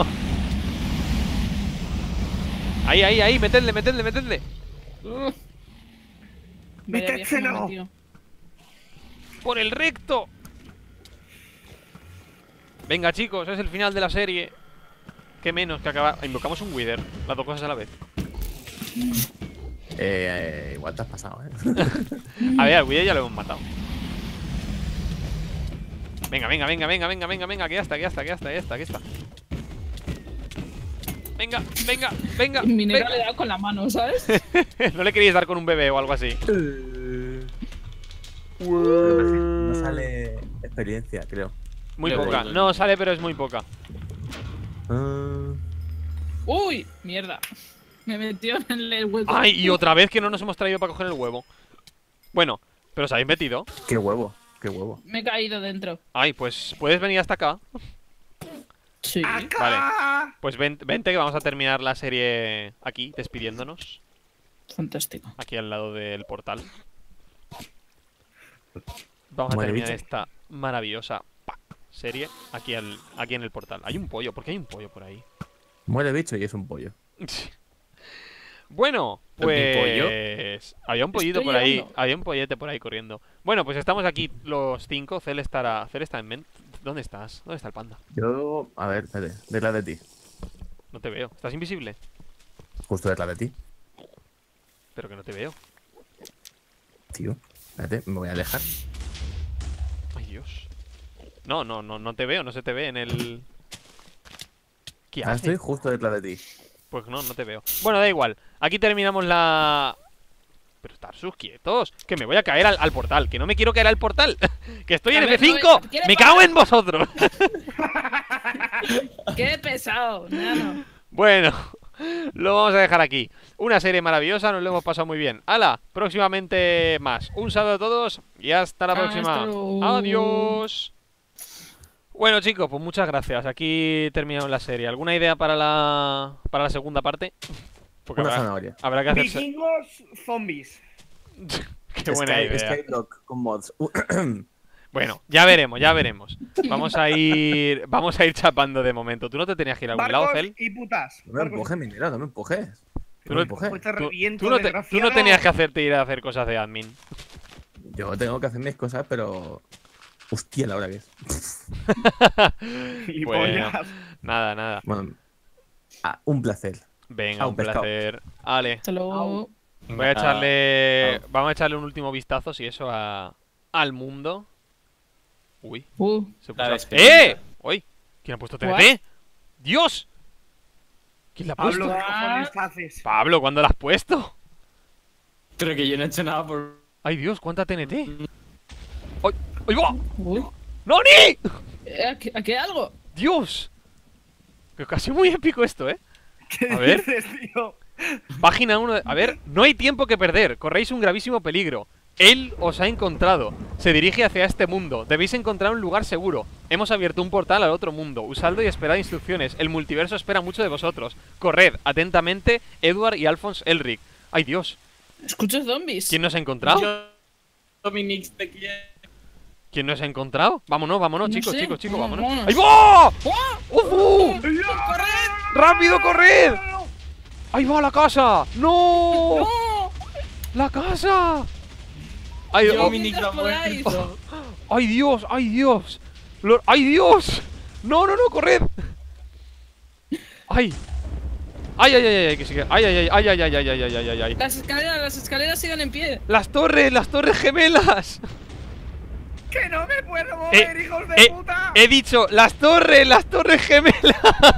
[SPEAKER 2] Ahí, ahí, ahí, metedle, metedle, metedle.
[SPEAKER 4] Ugh. Vaya viejo me
[SPEAKER 1] Métetselo.
[SPEAKER 4] metió.
[SPEAKER 2] ¡Por el recto! Venga, chicos, es el final de la serie. Qué menos que acabar. Invocamos un Wither, las dos cosas a la vez.
[SPEAKER 3] Eh, eh, igual te has pasado, ¿eh?
[SPEAKER 2] A ver, al Wither ya lo hemos matado. Venga, venga, venga, venga, venga, venga, venga, que ya está, que ya está, que ya está, que ya está, que ya está. Venga, venga, venga.
[SPEAKER 4] Mi negra
[SPEAKER 2] venga.
[SPEAKER 4] le da con la mano, ¿sabes?
[SPEAKER 2] No le queríais dar con un bebé o algo así.
[SPEAKER 3] No sale experiencia, creo.
[SPEAKER 2] Muy
[SPEAKER 5] Le
[SPEAKER 2] poca.
[SPEAKER 5] voy.
[SPEAKER 2] No sale, pero es muy poca.
[SPEAKER 3] Ah,
[SPEAKER 4] ¡Uy! Mierda. Me metió en el hueco.
[SPEAKER 2] Ay, y otra vez que no nos hemos traído para coger el huevo. Bueno, pero os habéis metido.
[SPEAKER 3] qué huevo, qué huevo.
[SPEAKER 4] Me he caído dentro.
[SPEAKER 2] Ay, pues puedes venir hasta acá.
[SPEAKER 4] Sí.
[SPEAKER 1] ¡Acá!
[SPEAKER 2] Pues ven- vente que vamos a terminar la serie aquí, despidiéndonos.
[SPEAKER 4] Fantástico.
[SPEAKER 2] Aquí al lado del portal. Vamos a
[SPEAKER 3] Muere
[SPEAKER 2] terminar
[SPEAKER 3] bicho.
[SPEAKER 2] esta maravillosa pa, serie aquí, al, aquí en el portal. Hay un pollo, ¿por qué hay un pollo por ahí?
[SPEAKER 3] Muere bicho y es un pollo.
[SPEAKER 2] Bueno,
[SPEAKER 5] ¿Un pollo?
[SPEAKER 2] pues... Había un pollito
[SPEAKER 4] Estoy
[SPEAKER 2] por ahí,
[SPEAKER 4] llegando.
[SPEAKER 2] había un pollete por ahí corriendo. Bueno, pues estamos aquí los cinco. Cel estará... Cel está en men... ¿Dónde estás? ¿Dónde está el panda?
[SPEAKER 3] Yo, a ver, espérate, detrás de ti.
[SPEAKER 2] No te veo. ¿Estás invisible?
[SPEAKER 3] Justo detrás de ti,
[SPEAKER 2] Pero que no te veo.
[SPEAKER 3] tío. Espérate, me voy a alejar.
[SPEAKER 2] Ay, Dios. No, no, no, no te veo, no se te ve en el... ¿Qué
[SPEAKER 3] Ahora
[SPEAKER 2] hace?
[SPEAKER 3] estoy justo detrás de ti.
[SPEAKER 2] Pues no, no te veo. Bueno, da igual. Aquí terminamos la... Pero estar sus quietos. Que me voy a caer al, al portal. Que no me quiero caer al portal. Que estoy
[SPEAKER 4] A
[SPEAKER 2] en
[SPEAKER 4] ver,
[SPEAKER 2] F cinco.
[SPEAKER 4] no, ¿quieres
[SPEAKER 2] ¡Me
[SPEAKER 4] parar?
[SPEAKER 2] cago en vosotros!
[SPEAKER 4] ¡Qué pesado! Nano.
[SPEAKER 2] Bueno, lo vamos a dejar aquí. Una serie maravillosa, nos lo hemos pasado muy bien. ¡Hala! Próximamente más. Un saludo a todos y hasta la
[SPEAKER 4] Hasta
[SPEAKER 2] próxima.
[SPEAKER 4] luego.
[SPEAKER 2] Adiós. Bueno, chicos, pues muchas gracias. Aquí terminamos la serie. ¿Alguna idea para la para la segunda parte? Porque
[SPEAKER 3] Una
[SPEAKER 2] habrá,
[SPEAKER 3] zanahoria.
[SPEAKER 2] habrá que hacerse...
[SPEAKER 1] Vikingos zombies.
[SPEAKER 2] Qué buena
[SPEAKER 3] Sky-
[SPEAKER 2] idea.
[SPEAKER 3] Skyblock con mods. Uh,
[SPEAKER 2] Bueno, ya veremos, ya veremos. Vamos a ir vamos a ir chapando de momento. ¿Tú no te tenías que ir a algún lado,
[SPEAKER 1] Barcos
[SPEAKER 2] Cel?
[SPEAKER 1] y putas.
[SPEAKER 3] no me
[SPEAKER 1] Barcos y-
[SPEAKER 3] empujes, minera, no me empujes.
[SPEAKER 2] Tú
[SPEAKER 3] No
[SPEAKER 2] no-
[SPEAKER 3] me empujes.
[SPEAKER 1] Pues te
[SPEAKER 2] Tú,
[SPEAKER 1] reviento,
[SPEAKER 2] tú no te- tú no
[SPEAKER 1] desgraciado.
[SPEAKER 2] tenías que hacerte ir a hacer cosas de admin.
[SPEAKER 3] Yo tengo que hacer mis cosas, pero. Hostia, la hora que es.
[SPEAKER 1] Y
[SPEAKER 2] Bueno.
[SPEAKER 1] pollas.
[SPEAKER 2] Nada, nada.
[SPEAKER 3] Bueno, ah, un placer.
[SPEAKER 2] Venga,
[SPEAKER 3] Ah,
[SPEAKER 2] un
[SPEAKER 3] un pescado.
[SPEAKER 2] placer. Ale,
[SPEAKER 4] Hasta luego.
[SPEAKER 2] voy a echarle. Vamos a echarle un último vistazo, si eso, a... al mundo. Uy,
[SPEAKER 4] Uh,
[SPEAKER 2] se
[SPEAKER 5] La
[SPEAKER 2] puso.
[SPEAKER 5] despedida.
[SPEAKER 2] ¡Eh! ¡Uy! ¿Quién ha puesto T N T? ¡Dios! ¿Quién la ha
[SPEAKER 1] Pablo,
[SPEAKER 2] puesto?
[SPEAKER 1] ¿qué cojones haces?
[SPEAKER 2] Pablo, ¿cuándo la has puesto?
[SPEAKER 5] Creo que yo no he hecho nada por...
[SPEAKER 2] ¡Ay, Dios! ¿Cuánta T N T? ¡Ay! ¡Ay, va!
[SPEAKER 4] uy.
[SPEAKER 2] ¡Noni!
[SPEAKER 4] Eh, ¿Aquí, aquí hay algo?
[SPEAKER 2] ¡Dios! Que casi muy épico esto, ¿eh?
[SPEAKER 1] ¿Qué
[SPEAKER 2] A ver.
[SPEAKER 1] dices, tío?
[SPEAKER 2] Página uno. A ver, no hay tiempo que perder. Corréis un gravísimo peligro. Él os ha encontrado. Se dirige hacia este mundo. Debéis encontrar un lugar seguro. Hemos abierto un portal al otro mundo. Usadlo y esperad instrucciones. El multiverso espera mucho de vosotros. Corred atentamente, Edward y Alphonse Elric. ¡Ay, Dios!
[SPEAKER 4] Escucho zombies.
[SPEAKER 2] ¿Quién nos ha encontrado?
[SPEAKER 5] Yo, Dominic, te quiero.
[SPEAKER 2] ¿Quién nos ha encontrado? Vámonos, vámonos,
[SPEAKER 4] No
[SPEAKER 2] chicos,
[SPEAKER 4] sé.
[SPEAKER 2] chicos, chicos,
[SPEAKER 4] Vámonos,
[SPEAKER 2] vámonos.
[SPEAKER 4] vámonos.
[SPEAKER 2] ¡Ahí va!
[SPEAKER 4] ¡Oh!
[SPEAKER 2] ¡Uf! ¡Rápido, corred! ¡Ahí va la casa! ¡No!
[SPEAKER 4] ¡No!
[SPEAKER 2] ¡La casa! ¡Ay,
[SPEAKER 5] Yo,
[SPEAKER 2] oh,
[SPEAKER 5] Dominic, la
[SPEAKER 4] Podáis.
[SPEAKER 5] muerto.
[SPEAKER 2] ¡ay, Dios! ¡Ay, Dios! Lo- ¡Ay, Dios! ¡No, no, no, corred! ¡Ay! ¡Ay, ay, ay, ay! Que sigue. ¡Ay, ay, ay, ay, ay, ay, ay, ay, ay, ay, ay!
[SPEAKER 4] Las escaleras, las escaleras siguen en pie.
[SPEAKER 2] ¡Las torres! ¡Las torres gemelas!
[SPEAKER 1] ¡Que no me puedo mover,
[SPEAKER 2] Eh,
[SPEAKER 1] hijos de
[SPEAKER 2] eh,
[SPEAKER 1] puta!
[SPEAKER 2] He dicho, las torres, las torres gemelas.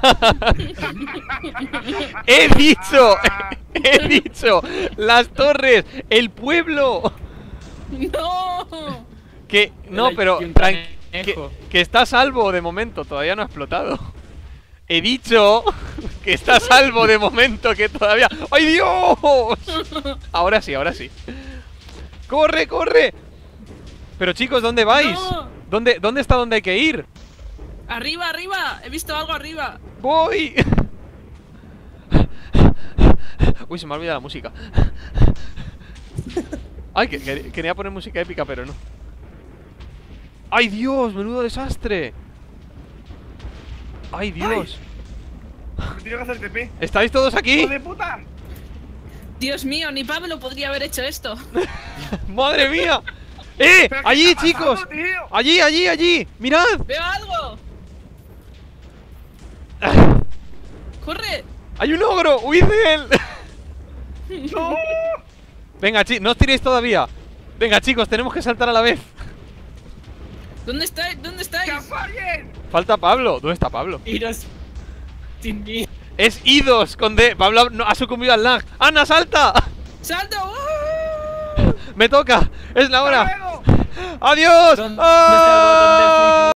[SPEAKER 2] He dicho, he dicho, las torres, el pueblo.
[SPEAKER 4] ¡No!
[SPEAKER 2] Que, no,
[SPEAKER 5] El
[SPEAKER 2] pero, tran- que,
[SPEAKER 5] ayuntamiento.
[SPEAKER 2] que está a salvo de momento, todavía no ha explotado. He dicho que está a salvo de momento, que todavía... ¡Ay, Dios! Ahora sí, ahora sí. ¡Corre, corre! Pero chicos, ¿dónde vais?
[SPEAKER 4] No.
[SPEAKER 2] ¿Dónde, ¿Dónde está donde hay que ir?
[SPEAKER 4] ¡Arriba, arriba! He visto algo arriba.
[SPEAKER 2] ¡Voy! Uy, se me ha olvidado la música. Ay, que, que- quería poner música épica, pero no. ¡Ay, Dios! ¡Menudo desastre! ¡Ay, Dios!
[SPEAKER 1] Me tengo que hacer T P.
[SPEAKER 2] ¿Estáis todos aquí?
[SPEAKER 1] ¡Hijo de puta!
[SPEAKER 4] Dios mío, ni Pablo podría haber hecho esto.
[SPEAKER 2] ¡Madre mía! ¡Eh!
[SPEAKER 1] ¿Pero qué
[SPEAKER 2] ¡Allí,
[SPEAKER 1] está pasando,
[SPEAKER 2] chicos!
[SPEAKER 1] tío?
[SPEAKER 2] ¡Allí, allí, allí! ¡Mirad!
[SPEAKER 4] ¡Veo algo! ¡Corre!
[SPEAKER 2] ¡Hay un ogro! ¡Huid de él!
[SPEAKER 1] ¡No!
[SPEAKER 2] Venga, chicos, no os tiréis todavía. Venga, chicos, tenemos que saltar a la vez.
[SPEAKER 4] ¿Dónde estáis? ¿Dónde
[SPEAKER 1] ¡Que
[SPEAKER 4] estáis?
[SPEAKER 1] apaguen!
[SPEAKER 2] Falta Pablo. ¿Dónde está Pablo?
[SPEAKER 5] Iros sin mí.
[SPEAKER 2] Es Idos con D. Pablo no, ha sucumbido al lag. ¡Ana, salta!
[SPEAKER 4] ¡Salto! ¡Uh!
[SPEAKER 2] Me toca. Es la
[SPEAKER 1] ¡Hasta
[SPEAKER 2] hora.
[SPEAKER 1] luego!
[SPEAKER 2] ¡Adiós!
[SPEAKER 5] ¿Dónde está el botón del